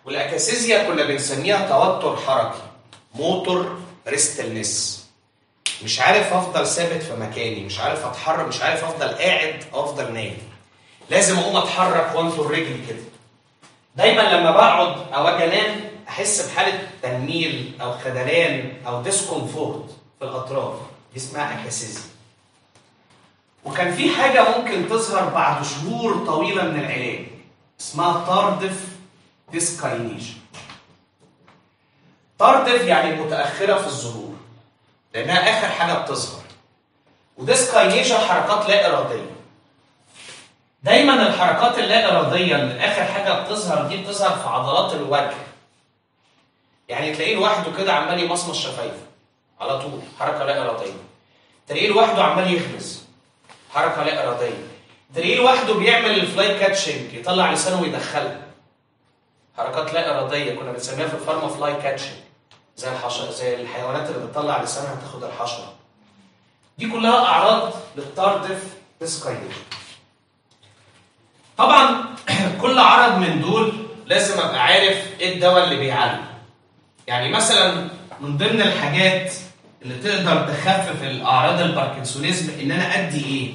والاكاسيزيا كنا بنسميها توتر حركي، موتور ريستلنس. مش عارف افضل ثابت في مكاني، مش عارف اتحرك، مش عارف افضل قاعد او افضل نايم، لازم اقوم اتحرك وانطر رجلي كده. دايما لما بقعد او اجي انام احس بحاله تنميل او خدلان او ديسكومفورت في الاطراف، دي اسمها اكاسيزيا. وكان في حاجه ممكن تظهر بعد شهور طويله من العلاج اسمها تاردف ديسكاينيجيا. تاردف يعني متاخره في الظهور لانها اخر حاجه بتظهر، وديسكاينيجيا حركات لا اراديه. دايما الحركات اللا اراديه اللي اخر حاجه بتظهر دي بتظهر في عضلات الوجه. يعني تلاقيه لوحده كده عمال يمصمص شفايفه على طول، حركه لا اراديه. تلاقيه لوحده عمال يخبز، حركه لا اراديه. تلاقيه لوحده بيعمل الفلاي كاتشنج، يطلع لسانه ويدخلها، حركات لا اراديه كنا بنسميها في الفارما فلاي كاتشنج، زي الحشره، زي الحيوانات اللي بتطلع لسانها تاخد الحشره. دي كلها اعراض للتاردف ديسكاينيجيا. طبعا كل عرض من دول لازم ابقى عارف ايه الدواء اللي بيعالجه. يعني مثلا من ضمن الحاجات اللي تقدر تخفف الاعراض الباركنسونيزم ان انا ادي ايه؟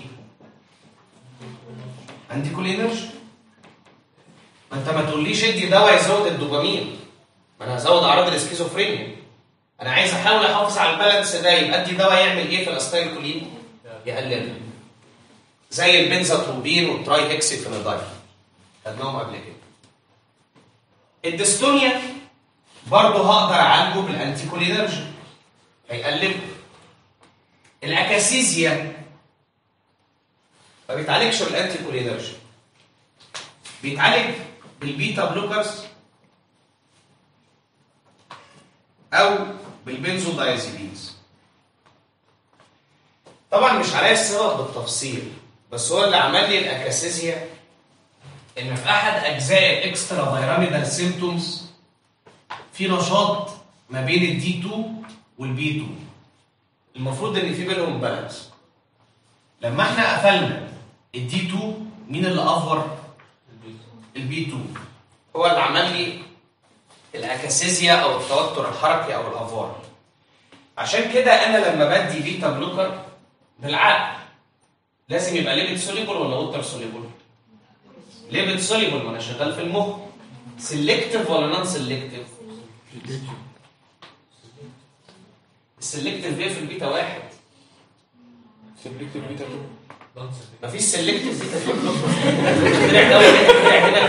انتي كولينرجي. ما انت ما تقوليش ادي دواء يزود الدوبامين، ما انا هزود اعراض الاسكيزوفرينيا. انا عايز احاول احافظ على البالانس ده، يبقى ادي دواء يعمل ايه في الاستايل كولين؟ يقللها. زي البنزاتروبين والتراي هيكسيفينيدايل خدناهم قبل كده. الديستونيا برضه هقدر اعالجه بالانتي كولينرجي، هيقلله. الاكاسيزيا ما بيتعالجش بالانتي كولينرجي، بيتعالج بالبيتا بلوكرز او بالبنزودايازيبينز. طبعا مش عارف السبب بالتفصيل، بس هو اللي عمل لي الاكاسيزيا ان في احد اجزاء الاكسترا فيراميدال سيمبتومز في نشاط ما بين الدي اتنين والبي اتنين، المفروض ان في بينهم بالانس. لما احنا قفلنا الدي اتنين مين اللي افور؟ البي اتنين هو اللي عمل لي الاكاسيزيا او التوتر الحركي او الافوار. عشان كده انا لما بدي بيتا بلوكر بالعقل لازم يبقى ليبيد سوليبل ولا ووتر سوليبل؟ ليبيد سوليبل، ما انا شغال في المخ. سيلكتيف ولا نون سيلكتيف؟ السيلكتيف ايه في البيتا واحد؟ سيلكتيف بيتا اتنين. مفيش سيلكتيف بيتا اتنين. طلع دواء طلع هنا.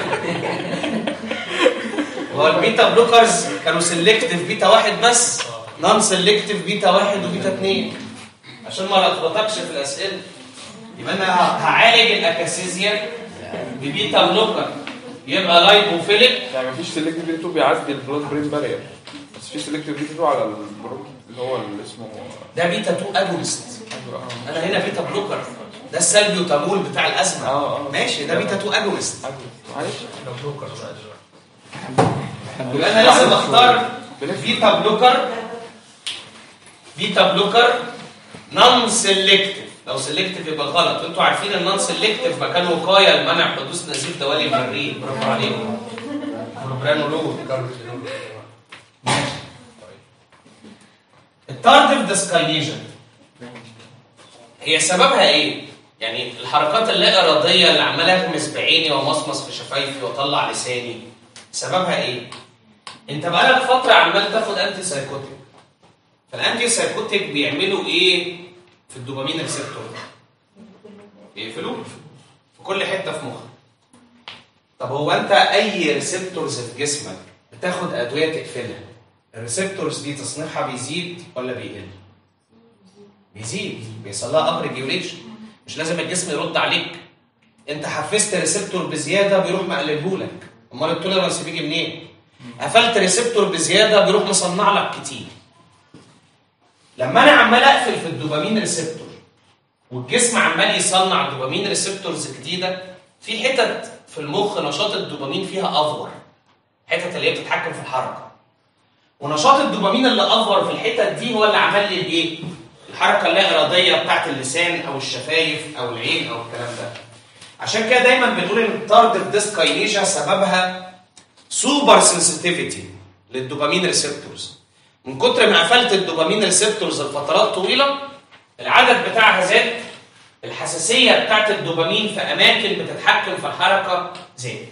هو البيتا بلوكرز كانوا سيلكتيف بيتا واحد بس، نون سيلكتيف بيتا واحد وبيتا اتنين، عشان ما لخبطكش في الاسئله. يبقى انا هعالج الاكاسيزيا ببيتا بلوكر، يبقى لايبوفيليك. يعني مفيش سيلكتيف بيتا اتنين بيعدي البلاد برين بارير، بس في سيلكتيف بيتا اتنين على البروك اللي هو اللي اسمه ده بيتا اتنين اجونست. انا هنا بيتا بلوكر، ده السلبيوتامول بتاع الازمه. اه اه ماشي، ده بيتا اتنين اجونست. معلش بلوكر. يبقى انا لازم اختار بيتا بلوكر، بيتا بلوكر نون سيلكتيف. لو سيلكتيف يبقى غلط، وانتوا عارفين النون سيلكتيف مكان وقايه لمنع حدوث نزيف دوالي المريء. برافو عليكم. بروبرانولول. التاردف ديسكاينيجيا هي سببها ايه؟ يعني الحركات اللا اراديه اللي عمال اغمس بعيني ومصمص في شفايفي واطلع لساني سببها ايه؟ انت بقالك فتره عمال تاخد انتي سايكوتيك. فالانتي سايكوتيك بيعملوا ايه في الدوبامين ريسبتور؟ بيقفلوه في كل حته في مخك. طب هو انت اي ريسبتورز في جسمك بتاخد ادويه تقفلها، الريسبتورز دي تصنيعها بيزيد ولا بيقل؟ بيزيد، بيحصل لها اب ريجوليشن. مش لازم الجسم يرد عليك. انت حفزت ريسبتور بزياده بيروح مقللهولك، امال التوليرانس بيجي منين؟ قفلت ريسبتور بزياده بيروح مصنع لك كتير. لما انا عمال اقفل في الدوبامين ريسبتور والجسم عمال يصنع دوبامين ريسبتورز جديده، في حتت في المخ نشاط الدوبامين فيها افور، حتت اللي هي بتتحكم في الحركه. ونشاط الدوبامين اللي افور في الحتت دي هو اللي عمل لي الايه؟ الحركه اللا اراديه بتاعت اللسان او الشفايف او العين او الكلام ده. عشان كده دايما بنقول ان التاردف ديسكاينيجيا سببها سوبر سنسيتيفيتي للدوبامين ريسبتورز. من كتر ما قفلت الدوبامين ريسبتورز لفترات طويله العدد بتاعها زاد، الحساسيه بتاعت الدوبامين في اماكن بتتحكم في الحركه زاد.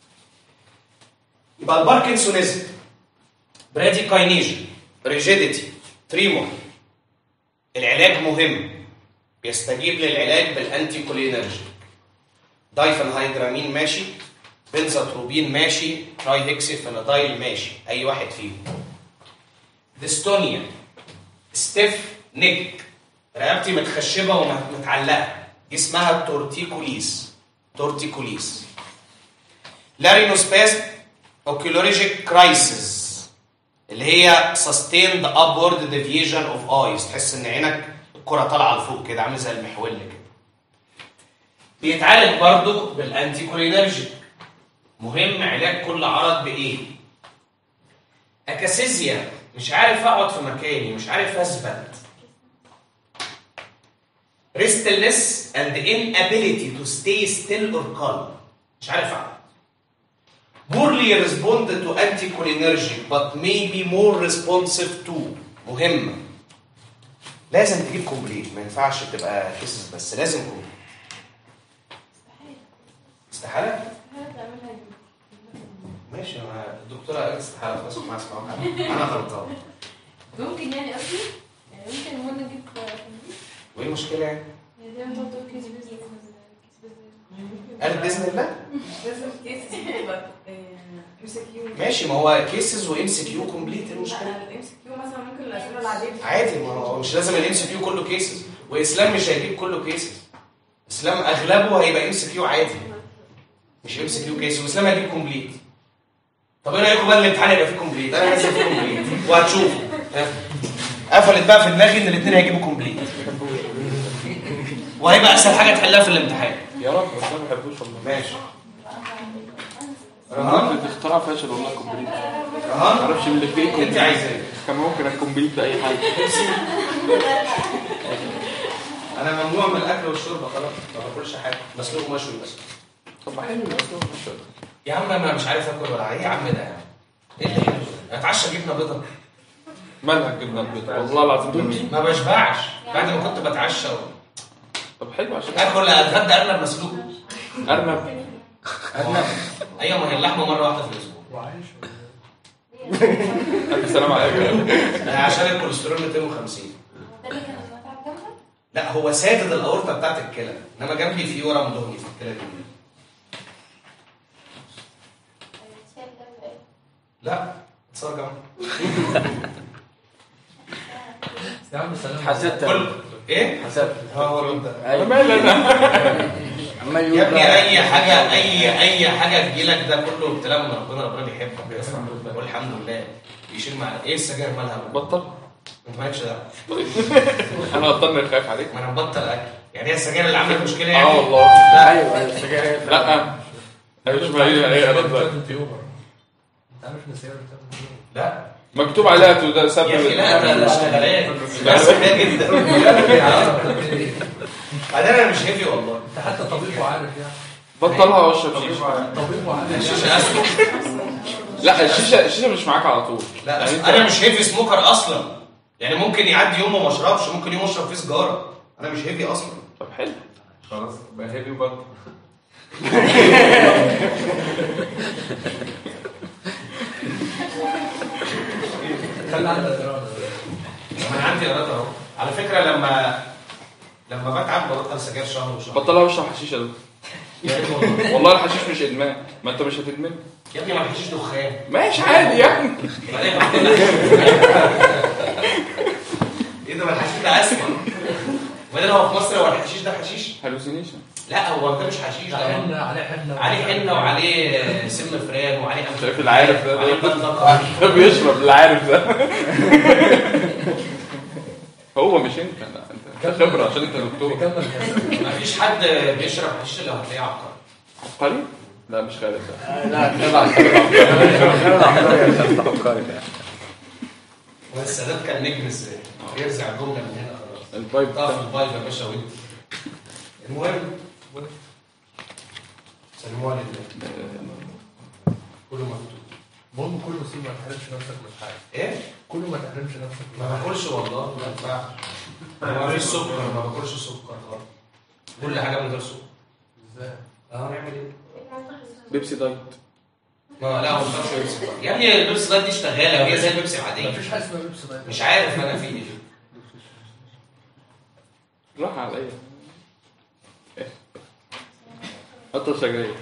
يبقى الباركنسونيزم، براديكاينيجن، ريجيديتي، تريمور. العلاج مهم، بيستجيب للعلاج بالانتي كولينرجيك. دايفنهايدرامين ماشي، بنزاتروبين ماشي، تراي هيكسيفينادايل ماشي، اي واحد فيهم. ديستونيا، ستيف نيك، رقبتي متخشبه ومتعلقه، دي اسمها تورتيكوليس. تورتيكوليس. لارينوسباسم، اوكيولوجيك كرايسيس اللي هي sustained upward deviation of eyes، تحس ان عينك الكره طالعه لفوق كده عامل زي المحول كده. بيتعالج برضه بالانتي كولينرجيك. مهم علاج كل عرض بايه؟ اكاسيزيا، مش عارف اقعد في مكاني، مش عارف اثبت. restlessness and inability to stay still or calm، مش عارف اقعد. poorly respond to anticholinergic but may be more responsive to. مهمة، لازم تجيب كومبليت، ما ينفعش تبقى كيسز بس، لازم كومبليت. استحالة؟ ماشي، ما الدكتورة قالت استحالة بس ما اسمعها، أنا غلطان. ممكن يعني قصدي يعني ممكن المهم نجيب كومبليت. وإيه المشكلة يعني؟ يعني زي ما انت بتقول كيس بيزنس قالت بإذن الله؟ لازم كيس يبقى ام سي كيو. ماشي، ما هو كيسز وام سي كيو كومبليت. ايه المشكله؟ الام سي كيو مثلا ممكن الاسئله العاديه عادي، ما هو مش لازم الام سي كيو كله كيسز، واسلام مش هيجيب كله كيسز. اسلام اغلبه هيبقى ام سي كيو عادي، مش ام سي كيو كيسز، واسلام هيجيب كومبليت. طب ايه رايكم بقى الامتحان يبقى فيه كومبليت؟ انا لازم فيه كومبليت وهتشوفوا. قفلت بقى في دماغي ان الاثنين هيجيبوا كومبليت، وهيبقى اسهل حاجه تحلها في الامتحان. يا رب، بس انا ما بحبوش والله. ماشي. رهان اختراع فاشل والله. كومبليت رهان ما اعرفش اللي فيه انت عايز ايه؟ كان ممكن الكومبليت باي حاجه. انا ممنوع من الاكل والشرب خلاص، ما باكلش حاجه، مسلوق ومشوي بس. طب ما حلو مسلوق مشوي يا عم انا مش عارف اكل ولا ايه يا عم ده؟ ايه اللي حلو؟ اتعشى جبنه بيضاء. مالها الجبنه البيضاء؟ والله العظيم جميل. ما بشبعش بعد ما كنت بتعشى و... طب حلو عشان اكل اتغدى ارنب مسلوق. ارنب ارنب ايوه، ما هي اللحمه مره واحده في الاسبوع. وعايش الف سلام عليكم. عشان الكوليسترول مئتين وخمسين. ده اللي كان متعب جنبك؟ لا هو سادد الاورطه بتاعت الكلى، انما جنبي في ورم دهني في الكلى دي. لا اتصور جنبي. يا عم سلام. حسدت كل ايه؟ حسدت. ها هو ده. انا مالي انا. يا ابني اي حاجه اي اي حاجه تجيلك ده كله ابتلاء من ربنا، ربنا بيحبك والحمد لله. يشيل مع ايه السجاير مالها؟ بطل. انت مالكش دعوه. انا هضطر خايف عليك. ما انا مبطل اكل، يعني هي السجاير اللي عملت مشكله يعني؟ اه والله. لا ايوه ايوه السجاير. لا مش ما هي ايه انا دلوقتي. انت عارف ان السيارة بتاخد تيوبر؟ لا مكتوب عليها ده سبب. يا اخي لا ده اشتغالات بس كده جدا. بعدين انا مش هيفي والله. انت حتى طبيب وعارف يعني. بطلها واشرب شيشه. طبيب وعارف. الشيشه اسود. لا الشيشه الشيشه مش معاك على طول. لا يعني انت- انا مش هيفي سموكر اصلا، يعني ممكن يعدي يوم وما اشربش، ممكن يوم اشرب فيه سيجاره. انا مش هيفي اصلا. طب حلو. خلاص بقى هيفي وبطل. خلي عندك اراده. انا عندي اراده اهو. على فكره لما لما بتعب ببطل سجاير شهر وشهر. بطلها واشرب حشيشه ده. يا ريت والله. والله الحشيش مش ادمان، ما انت مش هتدمن. يا ابني ما بحشيش دخان. ماشي عادي يعني. بعدين بحط- ايه ده؟ ما الحشيش ده اسمع. وبعدين هو في مصر هو الحشيش ده حشيش؟ هلوسينيشن. لا هو ده مش حشيش، ده حنة عليه حنة. عليه حنه وعليه سم فران وعليه أمثال. شايف اللي عارف ده؟ وعليه بندقة. ده بيشرب اللي عارف ده. هو مش انت، لا انت خبره عشان انت دكتور. كمل كده. ما فيش حد بيشرب حشيش الا هتلاقيه عبقري. عبقري؟ لا مش خالد ده. لا تبع تبع عبقري. والسادات كان نجم ازاي؟ يرزع الجمله من هنا خلاص. البايب طاف ده. البايب يا باشا وانت. المهم سلموا على الله. كله مكتوب. المهم كل مصيبه ما تحرمش نفسك من حاجه. ايه؟ كل ما تحرمش نفسك من ما حاجه. باكلش والله، ما ينفعش. ما فيش سكر، ما باكلش سكر خالص. كل حاجه من غير سكر. ازاي؟ اه نعمل ايه؟ بيبسي دايت. ما لا هو مش بيبسي دايت. يا ابني البيبسي دايت دي اشتغاله، هي زي البيبسي العاديه. مفيش حاجه اسمها بيبسي دايت. مش عارف انا في ايه. راح عليا. قطر سجاير.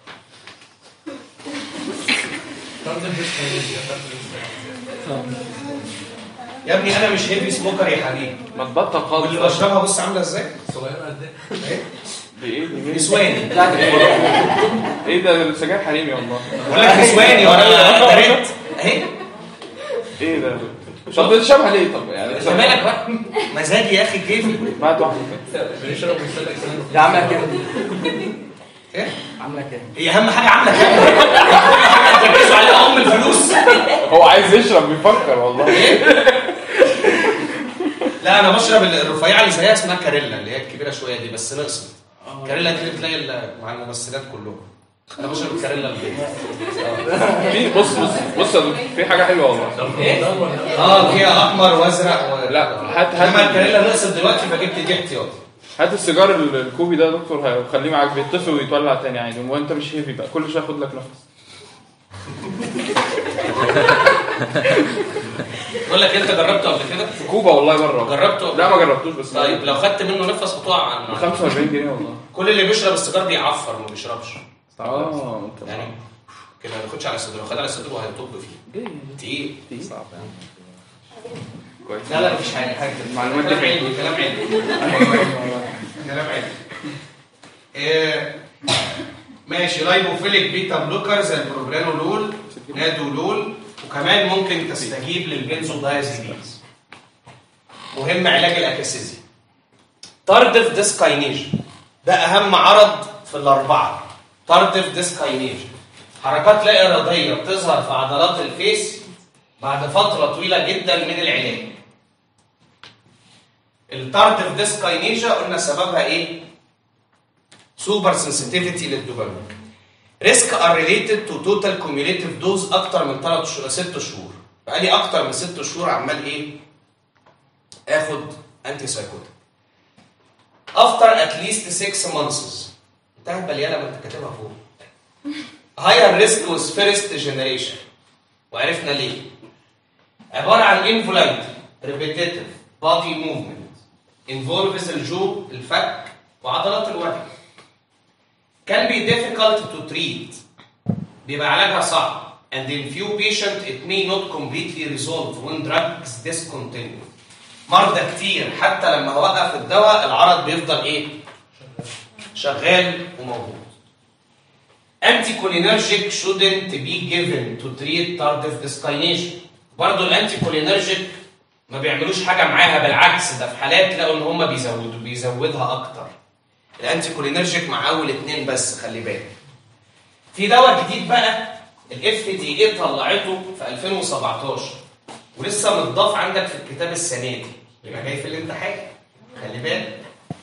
يا ابني انا مش هيفي سموكر يا حبيبي. ما تبطل خالص. واللي بشربها بص عامله ازاي؟ صغيره قد ايه؟ بايه دي؟ نسواني. ايه ده السجاير حريمي والله. بقول لك نسواني وانا دريت اهي. ايه ده؟ طب تشربها ليه طب يعني؟ انت مالك بقى؟ مزاجي يا اخي كيفي. بعد واحده بنشرب ونسلك سنه. ده عامله كده. ايه؟ عامله كده. هي اهم حاجه عامله كده. كل حاجه تركزوا عليها ام الفلوس. هو عايز يشرب بيفكر والله. لا انا بشرب الرفيعه اللي زيها اسمها كاريلا اللي هي الكبيره شويه دي بس نقصت. كاريلا دي بتلاقي مع الممثلات كلهم. انا بشرب الكاريلا البيض. في بص بص بص في حاجه حلوه والله. ايه؟ اه فيها احمر وازرق و... لا هات انما هات الكاريلا نقصت دلوقتي فجبت دي احتياطي. هات السيجار الكوبي ده يا دكتور خليه معاك بيطفي ويتولع تاني عادي وانت مش هيفي بقى كل شويه خد لك نفس. بقول لك انت جربته قبل كده؟ في كوبا والله بره. جربته؟ لا ما جربتوش بس. طيب لو خدت منه نفس هتقع عن ب خمسة وأربعين جنيه والله. كل اللي بيشرب السيجار بيعفر ما بيشربش. اه انت يعني كده ما ياخدش على صدره، لو خد على صدره هيطب فيه. تقيل تقيل صعب يعني. كويس. لا لا مفيش حاجه حاجه المعلومات كلام دي علمي كلام علمي كلام علمي. إيه ماشي. لايبوفيليك بيتا بلوكر زي البروبرانولول نادولول وكمان ممكن تستجيب للبنزودايازيبينز. مهم علاج الاكاسيزيا. تاردف ديسكاينيجا ده اهم عرض في الاربعه. تاردف ديسكاينيجا حركات لا اراديه بتظهر في عضلات الفيس بعد فتره طويله جدا من العلاج. التاردف ديسكاينيجا قلنا سببها ايه؟ سوبر سنسيتيفيتي للدوبامين. ريسك ار ريليتد تو توتال كوميوليتيف دوز اكتر من ثلاث شهور ست شهور. بقالي اكتر من ست شهور عمال ايه؟ اخد انتي سايكوتيك. افتر اتليست ستة مانثس. انتهت بليانه ما انت كاتبها فوق. هاير ريسك وذ فيرست جنريشن. وعرفنا ليه. عباره عن انفولانت ريبيتيتيف بادي موفمنت انفولفز الجو الفك وعضلات الوجه. can be difficult to treat. بيبقى علاجها صعب. and in few patients it may not completely resolve when drugs discontinue. مرضى كتير حتى لما وقف الدواء العرض بيفضل ايه؟ شغال وموجود. Anticholinergic shouldn't be given to treat tardive dyskinesia. برضه الانتيكولينرجيك ما بيعملوش حاجه معاها، بالعكس ده في حالات لقوا ان هم بيزودوا بيزودها اكتر. الانتيكولينرجيك مع اول اتنين بس خلي بالك. في دواء جديد بقى الاف دي اي طلعته في ألفين وسبعتاشر ولسه متضاف عندك في الكتاب السنه دي يبقى جاي في الامتحان خلي بالك.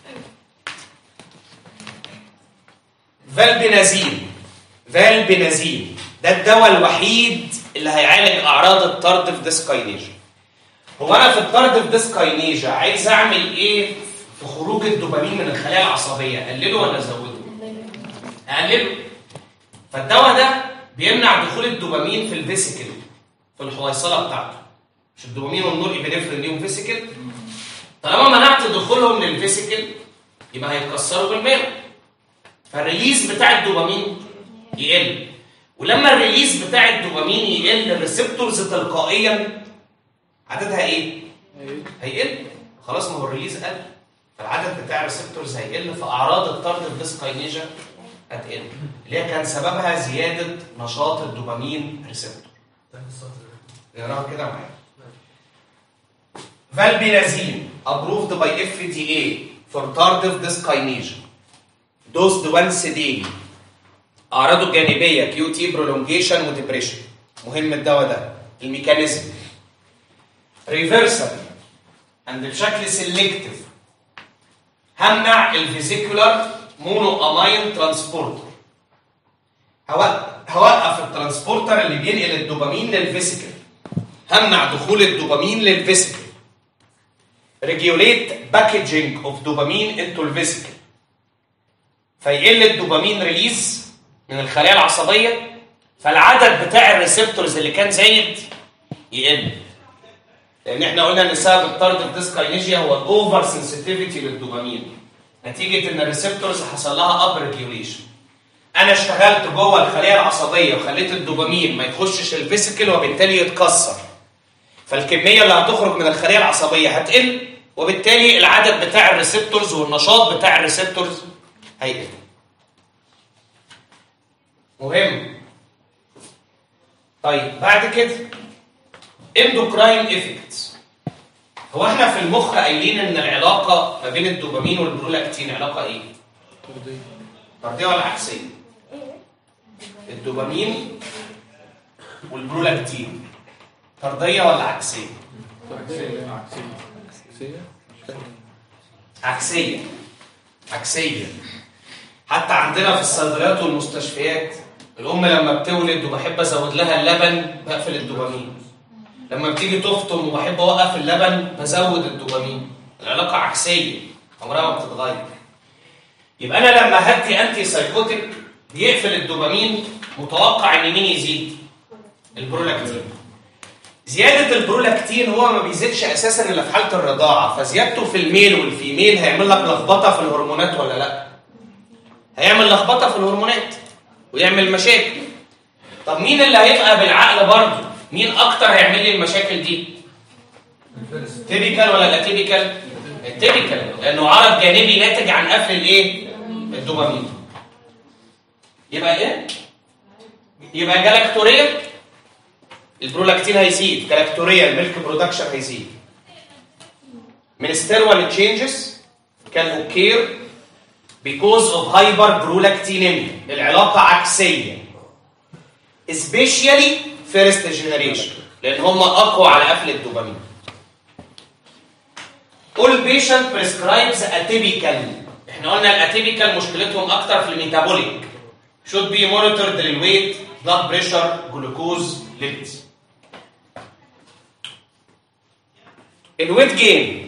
فالبنازين. فالبنازين ده الدواء الوحيد اللي هيعالج اعراض التاردف ديسكاينيجا. هو انا في التاردف ديسكاينيجا عايز اعمل ايه في خروج الدوبامين من الخلايا العصبيه؟ اقلله ولا ازوده؟ اقلله. فالدواء ده بيمنع دخول الدوبامين في الفيسيكل في الحويصله بتاعته. مش الدوبامين والنور ابنفرين ليهم فيسيكل؟ طالما منعت دخولهم للفيسيكل يبقى هيتكسروا بالماء. فالريليز بتاع الدوبامين يقل. ولما الريليز بتاع الدوبامين يقل الريسبتورز تلقائيا عددها ايه؟ هيقل. خلاص ما هو الريليز قل فالعدد بتاع الريسبتورز هيقل فاعراض التاردف ديسكاينيجا هتقل اللي هي كان سببها زياده نشاط الدوبامين ريسبتور. نقراها كده معايا. فالبنازين approved by إف دي إيه for tardive dyskinesia dosed once daily. اعراضه الجانبيه كيو تي برولونجيشن وديبريشن. مهم الدواء ده. الميكانيزم ريفرسبل اند بشكل سيلكتيف. همنع الفيزيكولار مونو اماين ترانسبورتر. هوقف الترانسبورتر اللي بينقل الدوبامين للفيسيكل، همنع دخول الدوبامين للفيسيكل. ريجوليت باكجينج اوف دوبامين انتو الفيسيكل، فيقل الدوبامين ريليز من الخلايا العصبيه، فالعدد بتاع الريسبتورز اللي كان زايد يقل. لان احنا قلنا ان سبب التارجت ديسكاينيجيا هو الاوفر سنسيتيفيتي للدوبامين، نتيجه ان الريسبتورز حصل لها اب ريجوليشن. انا اشتغلت جوه الخليه العصبيه وخليت الدوبامين ما يخشش الفيسيكل وبالتالي يتكسر، فالكميه اللي هتخرج من الخليه العصبيه هتقل، وبالتالي العدد بتاع الريسبتورز والنشاط بتاع الريسبتورز هيقل. مهم. طيب بعد كده اندوكراين افكتس. هو احنا في المخ قايلين ان العلاقه ما بين الدوبامين والبرولاكتين علاقه ايه؟ طرديه. طرديه ولا عكسيه؟ الدوبامين والبرولاكتين طرديه ولا عكسيه؟ عكسيه. عكسيه. عكسيه. عكسيه. حتى عندنا في الصيدليات والمستشفيات الام لما بتولد وبحب ازود لها اللبن بقفل الدوبامين، لما بتيجي تفطم وبحب اوقف اللبن بزود الدوبامين. العلاقه عكسيه عمرها ما بتتغير. يبقى انا لما هدي انتي سايكوتيك بيقفل الدوبامين، متوقع ان مين يزيد؟ البرولاكتين. زياده البرولاكتين هو ما بيزيدش اساسا الا في حاله الرضاعه، فزيادته في الميل والفيميل هيعمل لك لخبطه في الهرمونات ولا لا؟ هيعمل لخبطه في الهرمونات ويعمل مشاكل. طب مين اللي هيبقى بالعقل برضه؟ مين اكتر هيعمل لي المشاكل دي؟ تيبيكال ولا لا تيبيكال؟ التيبيكال، لانه عرض جانبي ناتج عن قفل الايه؟ الدوبامين. يبقى ايه؟ يبقى جلاكتوريا البرولاكتين هيزيد، جلاكتوريا الميلك برودكشن هيزيد. Ministerial changes can occur because of hyperprolactinemia. العلاقة عكسية. especially first generation لأن هم أقوى على قفل الدوبامين. All patient prescribes atypical. احنا قلنا الاتيبيكال مشكلتهم أكتر في الميتابوليك. should be monitored للويت، blood pressure، جلوكوز، ليبيدز. الويت جين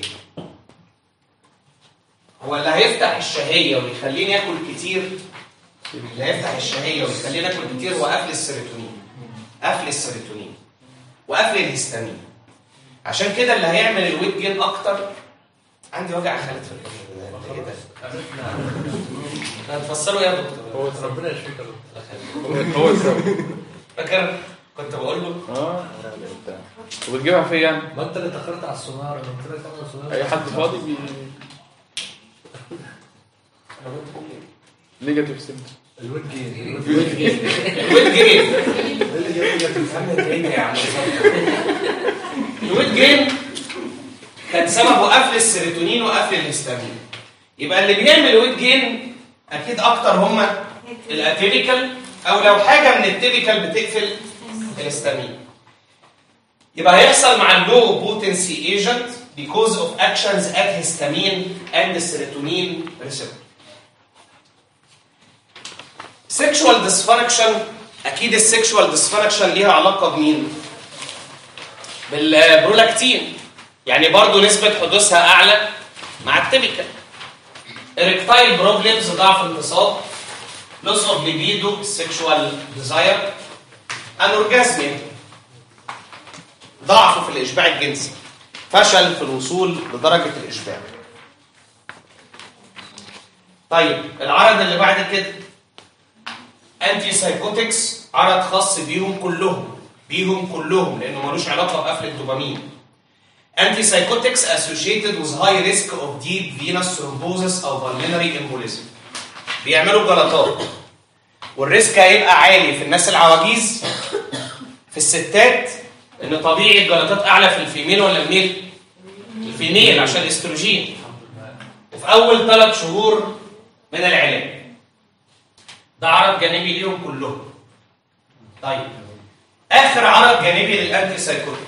هو اللي هيفتح الشهية ويخليني اكل كتير. اللي هيفتح الشهية ويخليني اكل كتير هو قفل السيروتونين. قفل السيروتونين وقفل الهستامين. عشان كده اللي هيعمل الويت جين اكتر. عندي وجع خالد في الكلام ده. هتفسروا يا دكتور؟ هو ربنا يشفيك يا دكتور. هو السبب. فاكر كنت بقول له اه وبتجيبها فين يعني؟ ما انت اللي اتاخرت على السونار، انا قلت لك انا السونار. اي حد فاضي بي نيجاتيف سيمتوم. الويت جين. الويت جين. الويت جين. اللي جاي لك يا عم الويت جين كان سببه قفل السيروتونين وقفل الهستامين. يبقى اللي بيعمل ويت جين اكيد اكتر هم الاتيبيكال، او لو حاجه من التيبيكال بتقفل الهستامين. يبقى هيحصل مع اللو بوتنسي ايجنت because of actions at histamine and serotonin receptor. sexual dysfunction. اكيد السكشوال ديسفانكشن ليها علاقه بمين؟ بالبرولاكتين. يعني برضو نسبه حدوثها اعلى مع التيبيكال. erectile problems ضعف انتصاب، loss of libido sexual desire، anorgasmia ضعف في الاشباع الجنسي، فشل في الوصول لدرجه الاشباع. طيب العرض اللي بعد كده انتي سايكوتكس، عرض خاص بيهم كلهم بيهم كلهم لانه ملوش علاقه بقفل الدوبامين. انتي سايكوتكس associated with high risk of deep venous thrombosis او pulmonary embolism. بيعملوا جلطات والريسك هيبقى عالي في الناس العواجيز. في الستات ان طبيعي الجلطات اعلى في الفيميل ولا الميل؟ الفيميل عشان الاستروجين. وفي اول ثلاث شهور من العلاج. ده عرض جانبي ليهم كلهم. طيب اخر عرض جانبي للانتي سايكوتيك.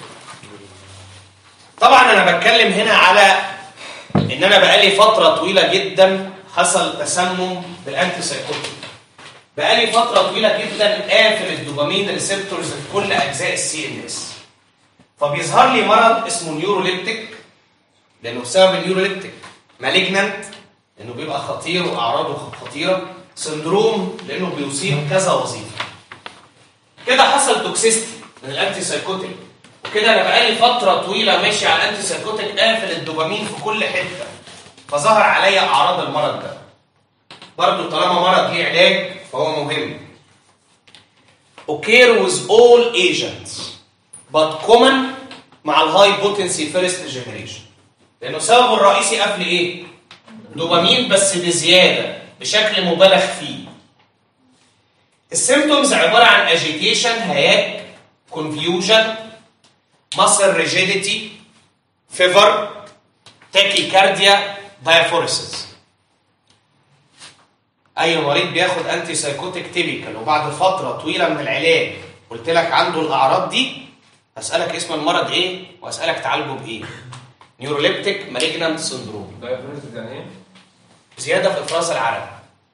طبعا انا بتكلم هنا على ان انا بقالي فتره طويله جدا حصل تسمم بالانتي سايكوتيك. بقالي فتره طويله جدا قافل الدوبامين ريسبتورز في كل اجزاء السي ان اس، فبيظهر لي مرض اسمه نيوروليبتيك لانه بسبب النيوروليبتيك، مالجنانت لانه بيبقى خطير واعراضه خطيره، سندروم لانه بيصيب كذا وظيفه. كده حصل توكسيستي من الانتي سايكوتيك، وكده انا بقالي فتره طويله ماشي على الانتي سايكوتيك قافل الدوبامين في كل حته، فظهر عليا اعراض المرض ده. برضه طالما مرض ليه علاج فهو مهم. occur with all agents but common مع الهاي بوتنسي فيرست جنريشن، لانه سببه الرئيسي قفل ايه؟ دوبامين بس بزياده بشكل مبالغ فيه. السيمتومز عباره عن اجيتيشن، هياج، كونفيوجن، muscle rigidity، فيفر، تاكيكارديا، دايافوريسيس. اي مريض بياخد انتي سايكوتيك تيبيكال وبعد فتره طويله من العلاج قلت لك عنده الاعراض دي، هسالك اسم المرض ايه واسالك تعالجه بايه. نيوروليبتيك مالجنانت سندروم. دايفرنس يعني ايه؟ زياده في افراز العرق.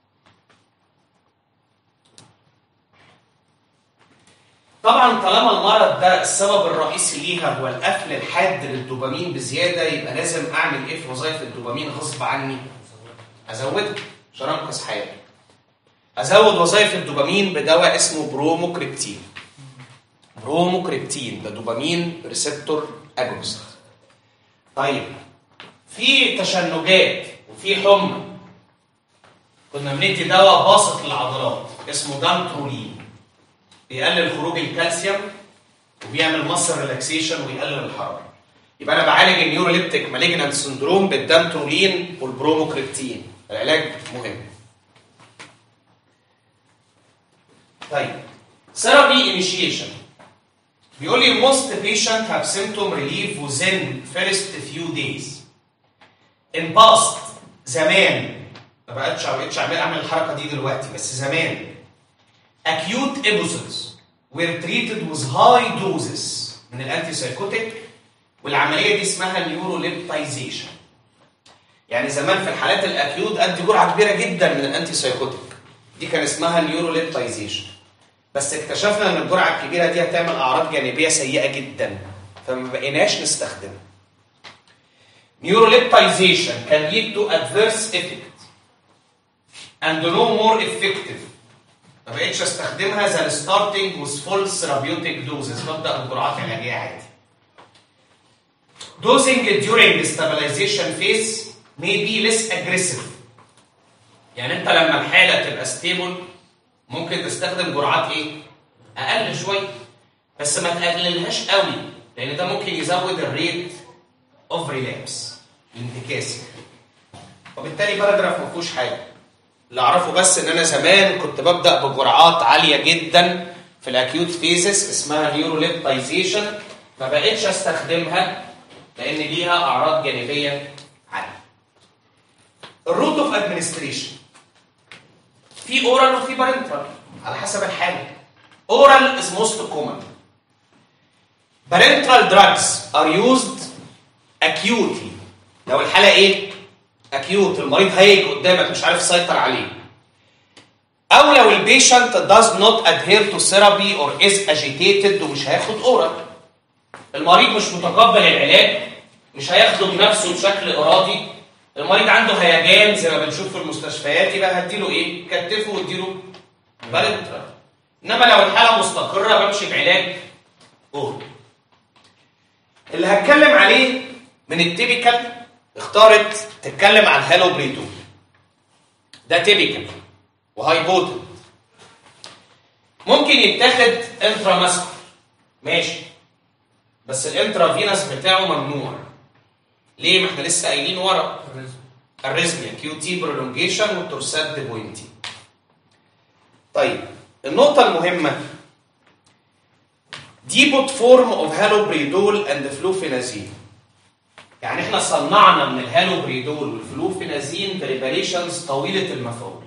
طبعا طالما المرض ده السبب الرئيسي ليها هو القفل الحاد للدوبامين بزياده، يبقى لازم اعمل ايه في وظائف الدوبامين غصب عني؟ ازودها عشان انقذ حياتي. ازود وظائف الدوبامين بدواء اسمه بروموكريبتين. بروموكريبتين ده دوبامين ريسبتور اجونست. طيب في تشنجات وفي حمى كنا بندي دواء باسط للعضلات اسمه دانترولين، بيقلل خروج الكالسيوم وبيعمل ماسل ريلاكسيشن ويقلل الحراره. يبقى انا بعالج النيوروليبتيك مالجنانت سندروم بالدانترولين والبروموكريبتين. العلاج مهم. طيب ثيرابي انيشيشن بيقول لي most patient have symptom relief within first few days. in past زمان ما بقتش بقتش اعمل الحركه دي دلوقتي، بس زمان acute episodes were treated with high doses من الانتي سايكوتيك، والعمليه دي اسمها نيوروليبتايزيشن. يعني زمان في الحالات الاكيوت ادي جرعه كبيره جدا من الانتي سايكوتيك، دي كان اسمها نيوروليبتايزيشن، بس اكتشفنا ان الجرعه الكبيره دي هتعمل اعراض جانبيه سيئه جدا فما بقيناش نستخدمها. Neuroliptization can lead to adverse effect and no more effective. ما بقتش استخدمها زي starting with full therapeutic doses، ببدا بجرعات علاجيه عادي. Dosing during the stabilization phase may be less aggressive. يعني انت لما الحاله تبقى ستيبل ممكن تستخدم جرعات ايه؟ اقل شويه، بس ما تقللهاش قوي لان ده ممكن يزود الريت اوف ريلابس الانتكاسي. وبالتالي باراجراف ما فيهوش حاجه، اللي اعرفه بس ان انا زمان كنت ببدا بجرعات عاليه جدا في الاكيوت فيزس اسمها نيوروليبتايزيشن، ما بقتش استخدمها لان ليها اعراض جانبيه عاليه. الروت اوف ادمنستريشن في اورال وفي بارنترال على حسب الحاله. اورال is most common. parenteral drugs are used acutely. لو الحاله ايه؟ acute، المريض هيجي قدامك مش عارف تسيطر عليه. او لو البيشنت does not adhere to therapy or is agitated ومش هياخد اورال. المريض مش متقبل العلاج، مش هياخده بنفسه بشكل ارادي. المريض عنده هيجان زي ما بنشوف في المستشفيات، يبقى هديله ايه؟ كتفه واديله بارنترال. انما لو الحاله مستقره بمشي بعلاج اورال. اللي هتكلم عليه من التيبيكال اختارت تتكلم عن هالوبريدول. ده تيبيكال وهاي بوتنت، ممكن يتاخد انتراماسكولار ماشي، بس الانترافينس بتاعه ممنوع. ليه؟ ما احنا لسه قايلين ورا الريزميا كيو تي برولونجيشن والتورسات دي بوينتي. طيب النقطة المهمة ديبوت فورم اوف هالوبريدول اند فلوفينازين. يعني احنا صنعنا من الهالوبريدول والفلوفينازين بريباريشنز طويلة المفعول.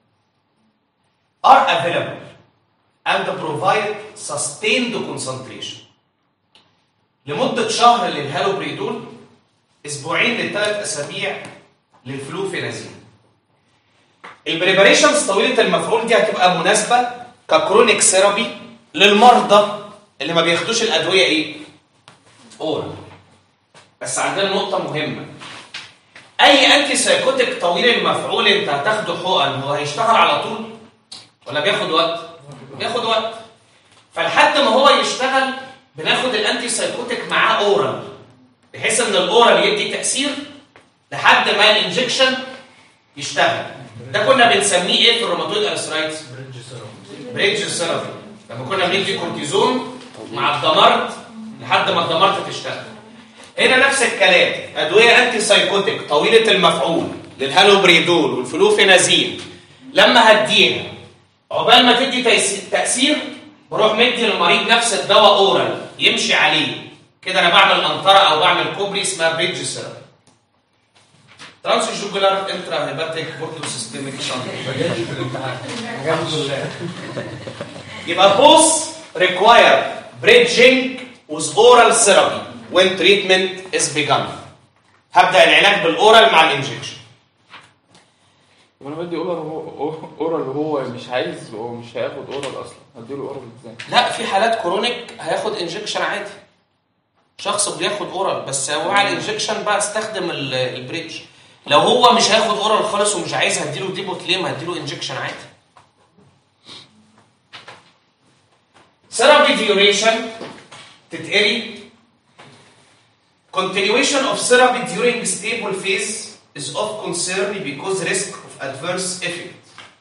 are available and provide sustained concentration. لمدة شهر للهالوبريدول، اسبوعين لثلاث اسابيع للفلوفينازين. البريباريشنز طويله المفعول دي هتبقى مناسبه ككرونيك ثيرابي للمرضى اللي ما بياخدوش الادويه ايه؟ اورال. بس عندنا نقطه مهمه، اي انتي سايكوتيك طويل المفعول انت هتاخده حقن هو هيشتغل على طول ولا بياخد وقت؟ بياخد وقت. فلحد ما هو يشتغل بناخد الانتي سايكوتيك معاه اورال، بحيث ان الاورال يدي تاثير لحد ما الانجكشن يشتغل. ده كنا بنسميه ايه في الروماتويد ارثرايتس؟ بريدج ثيرابي. بريدج ثيرابي. لما كنا بندي كورتيزون مع الدمارت لحد ما الدمارت تشتغل. هنا نفس الكلام، ادويه انتي سايكوتيك طويله المفعول للهالوبريدول والفلوفينازين لما هديها عقبال ما تدي تاثير بروح مدي للمريض نفس الدواء اورال يمشي عليه كده. انا بعمل قنطره او بعمل كوبري اسمها بريدج ثيرابي. ترانس جوجولار انترا هيباتيك بورتو سيستميك شنط. الحمد لله. يبقى both require bridging with oral therapy when treatment is begun. هبدأ العلاج بالأورال مع الانجكشن. طب انا بدي اورال هو اورال وهو مش عايز، هو مش هياخد اورال اصلا، هديله اورال ازاي؟ لا، في حالات كرونيك هياخد انجكشن عادي. شخص بياخد اورال بس هو على الانجكشن بقى استخدم البريدج. لو هو مش هياخد اورال خالص ومش عايز هديله ديبوتليم هديله انجكشن عادي. ثيرابي ديوريشن تتقري continuation of therapy during stable phase is of concern because risk of adverse effect.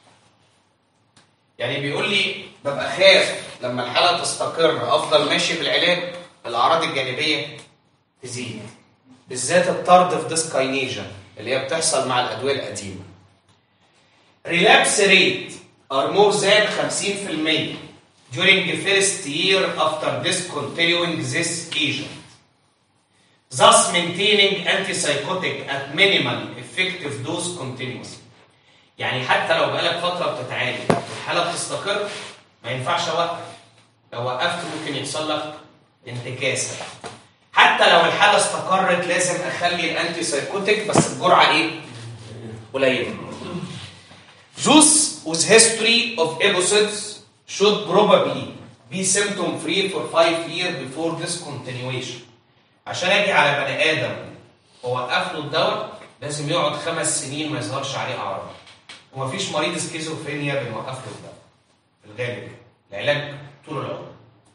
يعني بيقول لي ببقى خاف لما الحالة تستقر افضل ماشي بالعلاج الاعراض الجانبية تزيد، بالذات الطرد في ديسكاينيجن اللي هي بتحصل مع الادوية القديمة. relapse rate are more than خمسين في المية during the first year after discontinuing this agent, thus maintaining antipsychotic at minimal effective dose continuously. يعني حتى لو بقالك فترة بتتعالج والحالة بتستقر ما ينفعش اوقف. لو وقفت ممكن يحصل لك انتكاسة. حتى لو الحالة استقرت لازم اخلي الانتي سايكوتيك بس الجرعة ايه؟ قليلة. Those with history of episodes should probably be symptom free for five years before discontinuation. عشان اجي على بني ادم ووقف له الدواء لازم يقعد خمس سنين ما يظهرش عليه اعراض. ومفيش مريض سكيزوفرينيا بنوقف له الدواء في الغالب، العلاج طول العمر.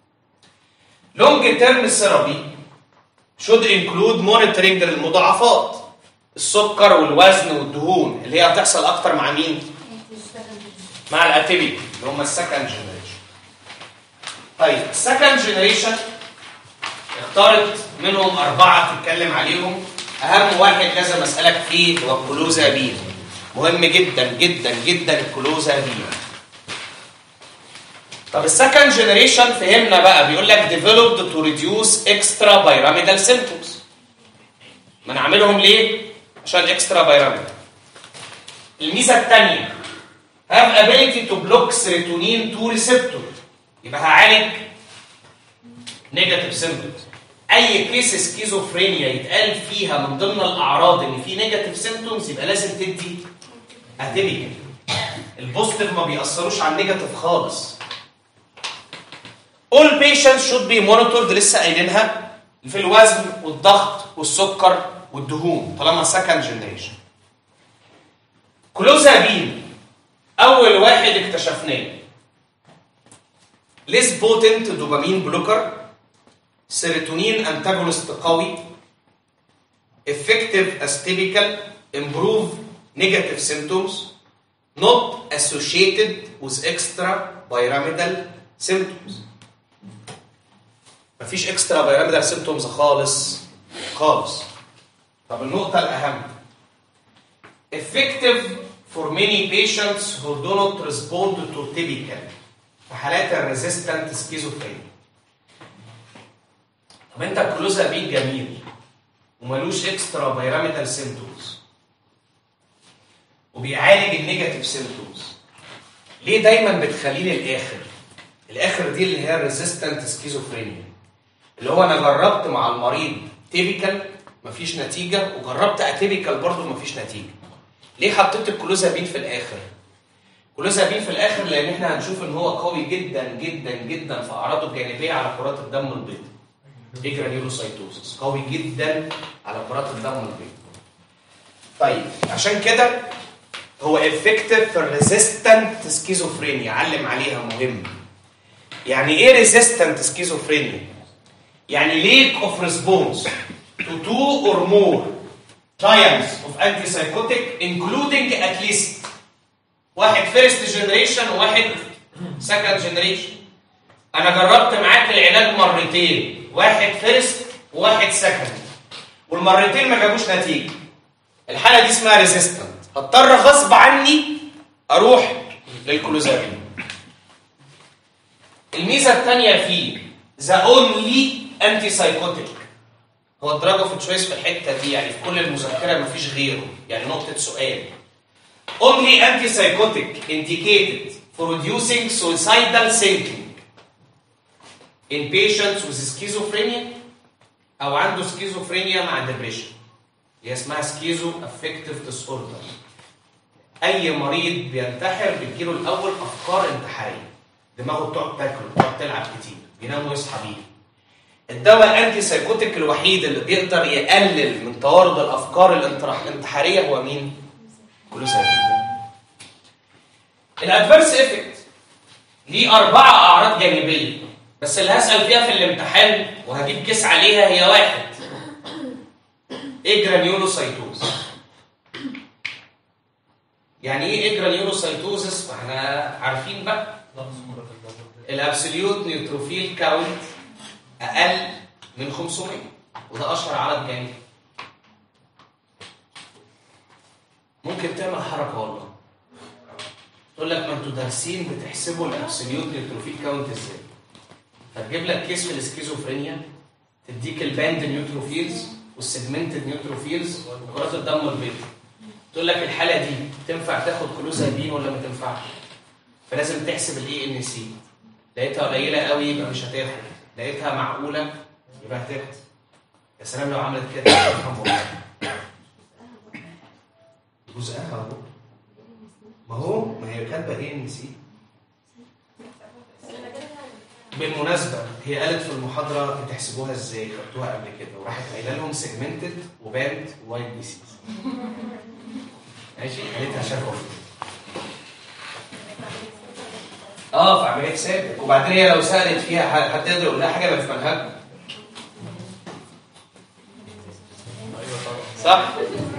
Long term therapy should include monitoring للمضاعفات، السكر والوزن والدهون اللي هي هتحصل اكتر مع مين؟ مع الاتيبيك اللي هم السكند جنريشن. طيب السكند جنريشن اختارت منهم اربعه تتكلم عليهم. اهم واحد لازم اسالك فيه هو الكلوزابين. مهم جدا جدا جدا الكلوزابين. طب السكند جنريشن فهمنا بقى، بيقول لك developed to reduce extra pyramidal symptoms. ما نعملهم ليه؟ عشان extra pyramidal. الميزه الثانيه have ability to block serotonin two receptor. يبقى هعالج negative symptoms. اي كيس سكيزوفرينيا يتقال فيها من ضمن الاعراض ان في نيجاتيف سيمبتومز يبقى لازم تدي اتيبيكال. البوزيتيف ما بيأثروش على النيجاتيف خالص. all patients should be monitored لسه قايلينها في الوزن والضغط والسكر والدهون طالما سكند جنريشن. كلوزابين اول واحد اكتشفناه ليس بوتنت دوبامين بلوكر، سيروتونين انتاجونست قوي، effective as typical, improve negative symptoms, not associated with extra pyramidal symptoms. مفيش extra pyramidal symptoms خالص خالص. طب النقطة الأهم effective for many patients who do not respond to typical في حالات الريزيستنت سكيزوفرينيا. طب انت الكلوزابين جميل ومالوش اكسترا بايراميدال سيمبتومز وبيعالج النيجاتيف سيمبتومز، ليه دايما بتخليه للاخر؟ الاخر دي اللي هي الريزيستنت سكيزوفرينيا، اللي هو انا جربت مع المريض تيبيكال مفيش نتيجه وجربت اتيبيكال برضه مفيش نتيجه. ليه حطيت الكلوزابين في الاخر؟ كلوزابين في الاخر لان احنا هنشوف ان هو قوي جدا جدا جدا في اعراضه الجانبيه على كرات الدم البيضاء. اجرانيولوسايتوزس قوي جدا على كرات الدم البيضاء. طيب عشان كده هو افكتيف في الريزيستنت سكيزوفرينيا، علم عليها مهم. يعني ايه ريزيستنت سكيزوفرينيا؟ يعني ليك اوف ريسبونس to two or more trials of antipsychotic including at least واحد first generation وواحد second generation. انا جربت معاك العلاج مرتين، واحد first وواحد second، والمرتين ما جابوش نتيجه. الحاله دي اسمها ريزيستنت، هضطر غصب عني اروح للكلوزابين. الميزه الثانيه فيه ذا اونلي انتي سايكوتيك، هو الدراج اوف تشويس في الحته دي، يعني في كل المذكره مفيش غيره، يعني نقطه سؤال. only antipsychotic indicated for reducing suicidal thinking in patients with schizophrenia او عنده سكيزوفرينيا مع ديبريشن، هي اسمها سكيزو افكتيف ديس اوردر. اي مريض بينتحر بتجيله الاول افكار انتحاريه، دماغه بتقعد تاكل بتقعد تلعب كتير، بينام ويصحى بيه. الدواء الانتي سايكوتيك الوحيد اللي بيقدر يقلل من توارد الافكار الانتحاريه هو مين؟ كلوزابين. الادفيرس افكت ليه اربعه اعراض جانبيه، بس اللي هسال فيها في الامتحان وهجيب كيس عليها هي واحد، اجرانيولوسايتوز. يعني ايه اجرانيولوسايتوزس؟ فاحنا عارفين بقى الابسوليوت نيوتروفيل كاونت اقل من خمسمية، وده اشهر عرض جانبي. ممكن تعمل حركه والله، تقول لك ما انتوا دارسين بتحسبوا الابسوليوت نيوتروفيل كاونت ازاي، فتجيب لك كيس في السكيزوفرينيا تديك الباند نيوتروفيلز والسيجمنتد نيوتروفيلز وكرات الدم البيضاء، تقول لك الحاله دي تنفع تاخد كلوزابين ولا ما تنفعش؟ فلازم تحسب الاي ان سي، لقيتها قليله قوي يبقى مش هتاخد، لقيتها معقوله يبقى هتاخد. يا سلام لو عملت كده تفهم والله. جزءها اهو، ما هو ما هي كاتبه ايه ان سي. بالمناسبه هي قالت في المحاضره بتحسبوها ازاي، خدتوها قبل كده وراحت قايله لهم سيجمنتد وباند وايت ديسيز. ماشي، قالتها شافوا اه في عمليه سابق، وبعدين هي لو سالت فيها حد يقدر يقول لها حاجه ما في منهجها. صح؟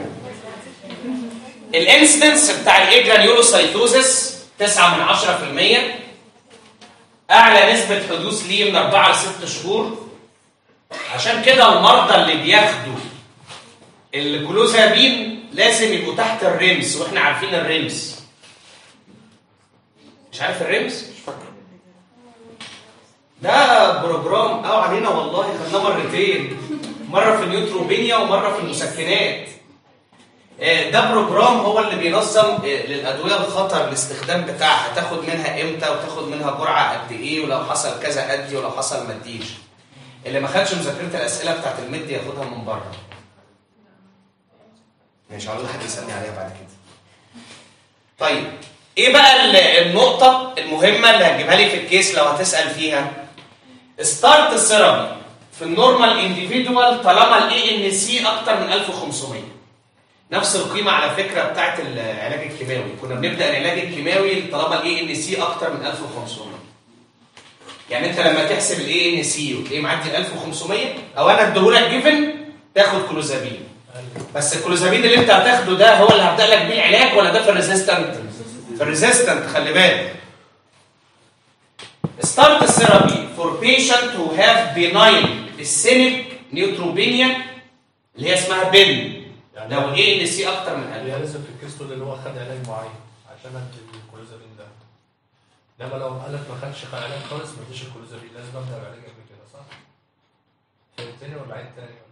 الانسيدنس بتاع الاجرانيولوسايتوزس تسعة من عشرة في المية، اعلى نسبه حدوث ليه من أربعة لست شهور. عشان كده المرضى اللي بياخدوا الكلوزابين لازم يبقوا تحت الريمس، واحنا عارفين الريمس. مش عارف الريمس؟ مش فاكر. ده بروجرام او علينا والله، خدناه مرتين، مره في النيوتروبينيا ومره في المسكنات. ده بروجرام هو اللي بينظم للادويه الخطر الاستخدام بتاعها، تاخد منها امتى وتاخد منها جرعه قد ايه، ولو حصل كذا ادي ولو حصل ما اديش. اللي ما خدش مذاكره الاسئله بتاعت المد ياخدها من بره. مش هقول لحد يسالني عليها بعد كده. طيب ايه بقى النقطه المهمه اللي هتجيبها لي في الكيس لو هتسال فيها؟ ستارت الثيرابي في النورمال انديفيدوال طالما الاي ان سي اكتر من ألف وخمسمية. نفس القيمه على فكره بتاعت العلاج الكيماوي، كنا بنبدا العلاج الكيماوي طالما الاي ان سي اكتر من ألف وخمسمية. يعني انت لما تحسب الاي ان سي وتلاقيه معدي ألف وخمسمية، او انا اديهولك جيفن تاخد كلوزابين، بس الكلوزابين اللي انت هتاخده ده هو اللي هبدا لك بيه العلاج ولا ده في الريزيستنت؟ في الريزيستنت، خلي بالك. Start therapy for patient who have benign ischemic neutropenia اللي هي اسمها بن، يعني لو الاي ان سي اكتر من ألف. يعني لازم في الكيس اللي هو خد علاج معين عشان ادي الكلوزابين ده. انما لو قال لك ما خدش علاج خالص ما اديش الكلوزابين، لازم ابدا بعلاج قبل كده، صح؟ فهمتني ولا عيد تاني ولا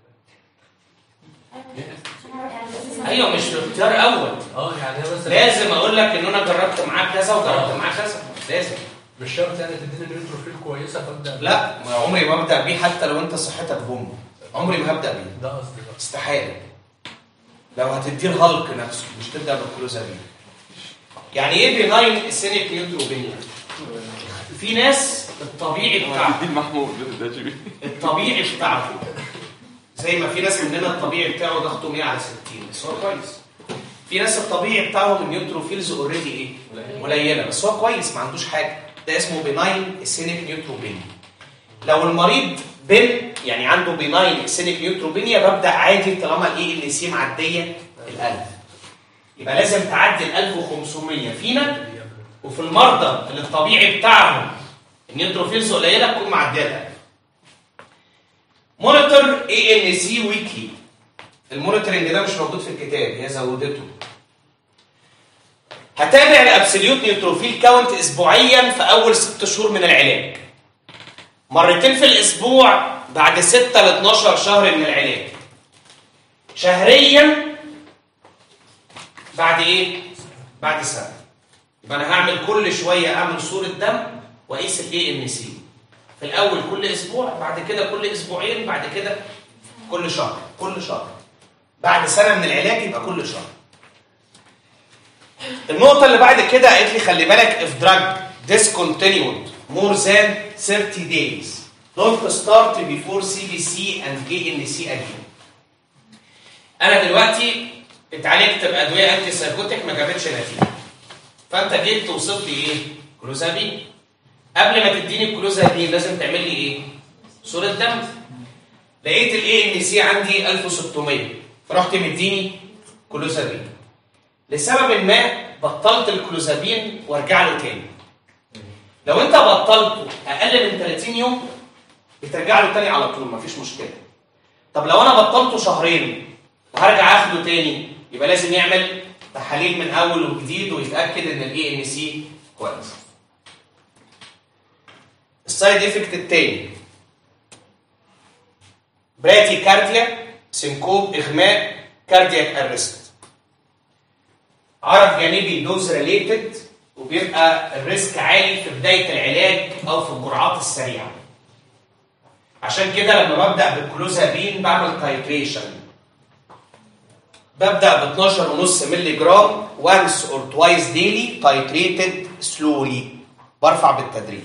ايه؟ ايوه مش في اختيار اول. اه يعني مثلا لازم اقول لك ان انا جربت معاه كذا وجربت معاه كذا، لازم. مش شرط يعني تديني نيوتروفيل كويسه فابدا. لا، ما عمري ما ابدا بيه حتى لو انت صحتك بوم، عمري ما هبدا بيه. ده قصدي بقى. استحاله. لو هتديه الهالك نفسه مش تبدا بالكلوزابين. يعني ايه بيناين اسينيك نيوتروبينيا؟ في ناس الطبيعي بتاعهم دي المحمود ده جيبي الطبيعي بتاعهم زي ما في ناس مننا الطبيعي بتاعه ضغطه مية على ستين بس هو كويس. في ناس الطبيعي بتاعهم النيوتروفيلز اوريدي ايه؟ قليله بس هو كويس ما عندوش حاجه. ده اسمه بيناين اسينيك نيوتروبينيا. لو المريض بن يعني عنده بيناين اسينيك نيوتروبينيا ببدا عادي طالما الاي ال سي معديه الألف. يبقى لازم تعدي ال ألف وخمسمية فينا، وفي المرضى اللي الطبيعي بتاعهم النيوتروفيلز قليله تكون معديه الألف. مونيتور اي ان سي ويكلي. المونيتورنج ده مش موجود في الكتاب، هي زودته. هتابع الابسوليوت نيوتروفيل كاونت اسبوعيا في اول ست شهور من العلاج، مرتين في الاسبوع بعد ستة ل اتناشر شهر من العلاج، شهريا بعد ايه؟ بعد سنه. يبقى انا هعمل كل شويه اعمل صوره دم واقيس الاي ان سي. في الاول كل اسبوع، بعد كده كل اسبوعين، بعد كده كل شهر، كل شهر. بعد سنه من العلاج يبقى كل شهر. النقطه اللي بعد كده قالت لي خلي بالك if drug discontinued more than thirty days don't start before سي بي سي and اي ان سي again. انا دلوقتي اتعالجت بادويه انتي سايكوتيك ما جابتش نتيجه، فانت جيت توصف لي ايه؟ كلوزابين. قبل ما تديني الكلوزابين لازم تعمل لي ايه؟ صوره دم. لقيت الاي ان سي عندي ألف وستمية فرحت مديني كلوزابين. لسبب ما بطلت الكلوزابين وارجع له تاني. لو انت بطلته اقل من ثلاثين يوم بترجع له تاني على طول مفيش مشكله. طب لو انا بطلته شهرين وهرجع اخده تاني يبقى لازم يعمل تحاليل من اول وجديد ويتاكد ان الاي ان سي كويس. السايد افكت التاني براتي كارديا، سنكوب، اغماء، كاردياك ارست. عرض جانبي دوز ريليتد وبيبقى الريسك عالي في بدايه العلاج او في الجرعات السريعه. عشان كده لما ببدا بالكلوزابين بعمل تايتريشن. ببدا ب اتناشر ونص مللي جرام once or twice daily titrated slowly. برفع بالتدريج.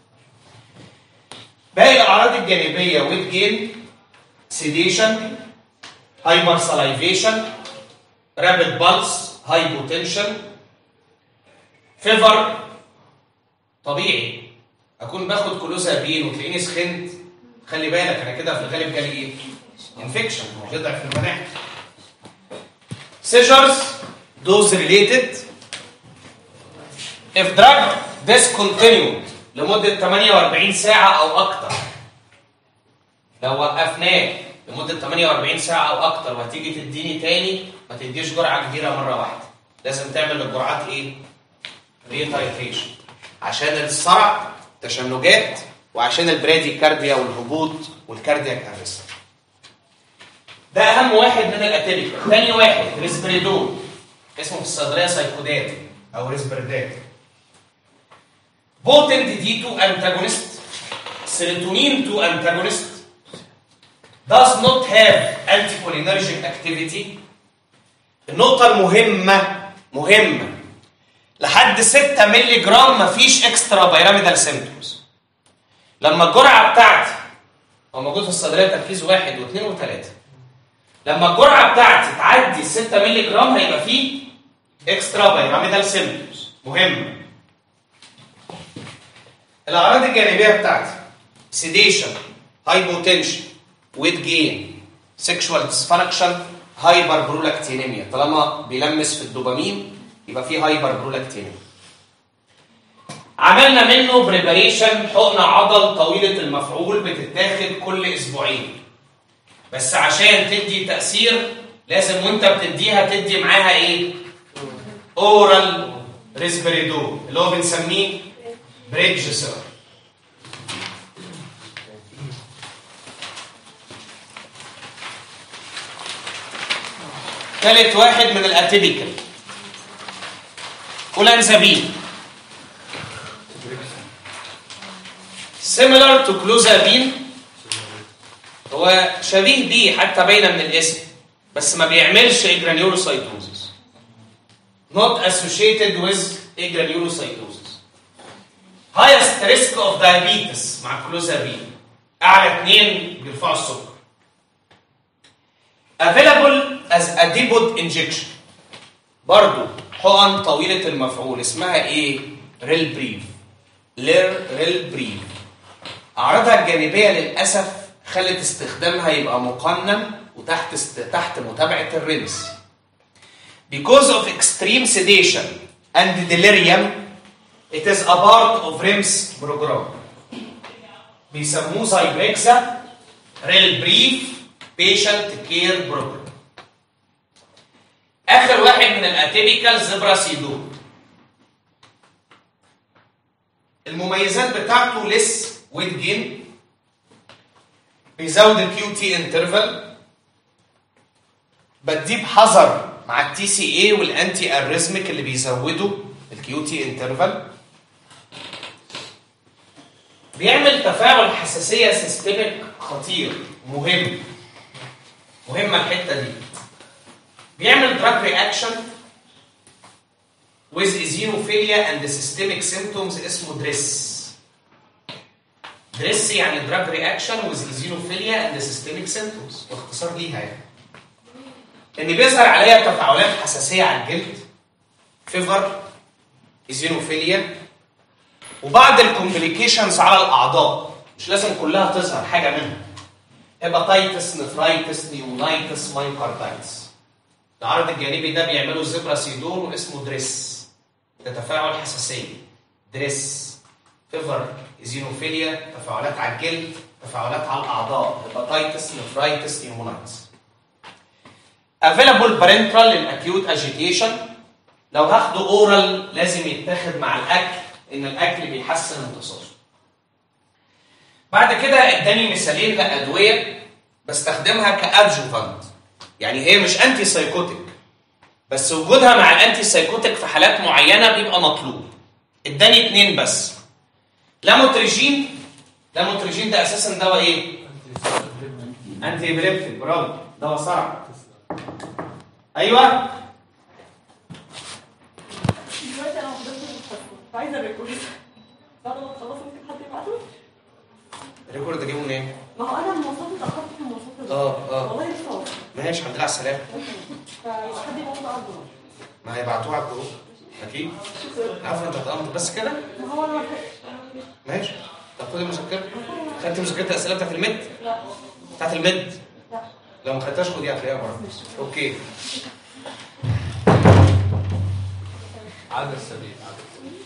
باقي الاعراض الجانبيه ويت جين، سيديشن، هايبر سلايفيشن، رابيد بالس، هايبوتنشن، فيفر. طبيعي اكون باخد كلوزابين وتلاقيني سخنت، خلي بالك انا كده في الغالب جالي ايه؟ انفكشن بيضعف المناعه. سيجرز دوز ريليتد. if drug discontinued لمده ثمانية وأربعين ساعه او اكتر. لو وقفناه لمده ثمانية وأربعين ساعه او اكتر وهتيجي تديني تاني ما تديش جرعه كبيره مره واحده. لازم تعمل الجرعات ايه؟ ريتايتريشن عشان الصرع، تشنجات، وعشان البرادي كارديا والهبوط والكاردياك ارست. ده اهم واحد من الاتيبيكال. ثاني واحد ريسبريدون، اسمه في الصيدليه سايكودات او ريسبردات. بوتنت دي تو انتاجونست، سيروتونين تو انتاجونست، does not have anticholinergic activity. النقطة المهمة مهمة لحد ستة مللي جرام مفيش اكسترا بايراميدال سيمبتومز. لما الجرعة بتاعتي هو موجود في الصيدلية تركيز واحد واثنين وثلاثة، لما الجرعة بتاعتي تعدي ستة مللي جرام هيبقى فيه اكسترا بايراميدال سيمبتومز. مهم. الأعراض الجانبية بتاعتي سيديشن، هايبوتنشن، ويت جين، سيكشوال ديسفانكشن، هايبر برولاكتينيميا. طالما بيلمس في الدوبامين يبقى فيه هايبر برولاكتينيميا. عملنا منه بريباريشن حقنة عضل طويلة المفعول بتتاخد كل اسبوعين، بس عشان تدي تأثير لازم وانت بتديها تدي معاها ايه؟ اورال ريسبريدون اللي هو بنسميه بريدج سيرم. ثالث واحد من الاتيبيكال اولانزابين. similar to clozapine، هو شبيه بيه حتى باينه من الاسم، بس ما بيعملش جرانيولوسايتوزس. not associated with agranulocytosis. highest risk of diabetes مع الكلوزابين، اعلى اثنين بيرفعوا السكر. available as a depot injection، برضو حقن طويلة المفعول اسمها ايه؟ ريل بريف. لير ريل بريف. اعراضها الجانبية للأسف خلت استخدامها يبقى مقنن وتحت است... تحت متابعة الرمز. because of extreme sedation and delirium it is a part of R I M S program. بيسموه زايبريكسا ريل بريف patient care program. اخر واحد من الاتيبيكال زبراسيدون. المميزات بتاعته لس ويت جين، بيزود الكيو تي انترفال، بديه بحذر مع التي سي اي والانتي اريزميك اللي بيزودوا الكيو تي انترفال. بيعمل تفاعل حساسيه سيستميك خطير مهم، مهمه الحته دي. بيعمل دراج رياكشن with eosinophilia and systemic symptoms اسمه دريس. دريس يعني دراج رياكشن with eosinophilia and systemic symptoms، باختصار ليها يعني. ان بيظهر عليها تفاعلات حساسيه على الجلد، فيفر، ايزينوفيليا، وبعض الكومبليكيشنز على الاعضاء، مش لازم كلها تظهر حاجه منها. هيباتايتس، نفرايتس، نيونايتس، مايوكاردايتس. العرض الجانبي ده بيعمله الزبراسيدون واسمه دريس. ده تفاعل حساسيه، دريس، فيفر، ايزينوفيليا، تفاعلات على الجلد، تفاعلات على الاعضاء، هيباتايتس، نفرايتس، نيونايتس. available parenteral للاكيوت اجيتيشن. لو هاخده اورال لازم يتاخد مع الاكل، ان الاكل بيحسن امتصاصه. بعد كده اداني مثالين لادويه بستخدمها كادجوفانت، يعني هي مش انتي سايكوتيك بس وجودها مع الانتي سايكوتيك في حالات معينه بيبقى مطلوب. اداني اثنين بس. لاموتريجين، لاموتريجين ده اساسا دواء ايه؟ انتي ابريبتيك، برافو، دواء صرع. ايوه دلوقتي انا حضرت المستشفى عايزه الريكورد بعد ما تخلصوا ممكن حد يبعته؟ الريكورد اجيبه منين؟ ما هو انا المواصلات اتاخرت في المواصلات. اه اه والله لسه واصل. ماشي، الحمد لله على السلامه. فيبقى حد يبعته على الجروب. ما هيبعتوها على الجروب اكيد. عارفه انت هتقمر بس كده؟ ما هو انا ما لحقتش. ماشي. طب خد المذكره. خدت مذكره الاسئله بتاعت الميد؟ لا. بتاعت الميد؟ لا. لو ما خدتهاش خديها هتلاقيها بره. اوكي. عاد السبيل عاد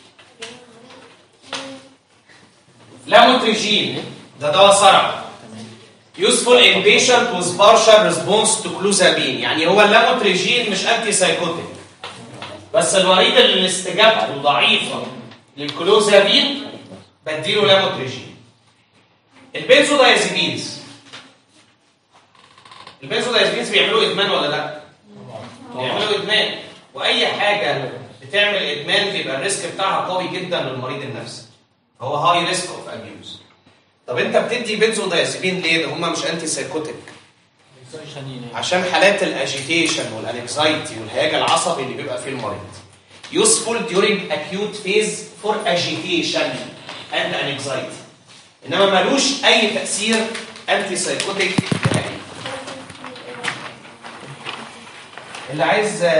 لاموتريجين ده دواء صرع. useful in patient with partial response to clozapine، يعني هو اللاموتريجين مش انتي سايكوتيك بس المريض اللي استجابته ضعيفه للكلوزابين بديله لاموتريجين. البنزودايازيبينز، البنزودايازيبينز بيعملوا ادمان ولا لا؟ بيعملوا ادمان، واي حاجه بتعمل ادمان بيبقى الريسك بتاعها قوي جدا للمريض النفسي. هو هاي ريسك اوف ابيوز. طب انت بتدي بنزودايازيبين ليه؟ ده هم مش انتي سايكوتيك. عشان حالات الاجيتيشن والانكزايتي والهياج العصبي اللي بيبقى فيه المريض. useful during acute phase for agitation and anxiety. انما ملوش اي تاثير انتي سايكوتيك نهائي. اللي عايز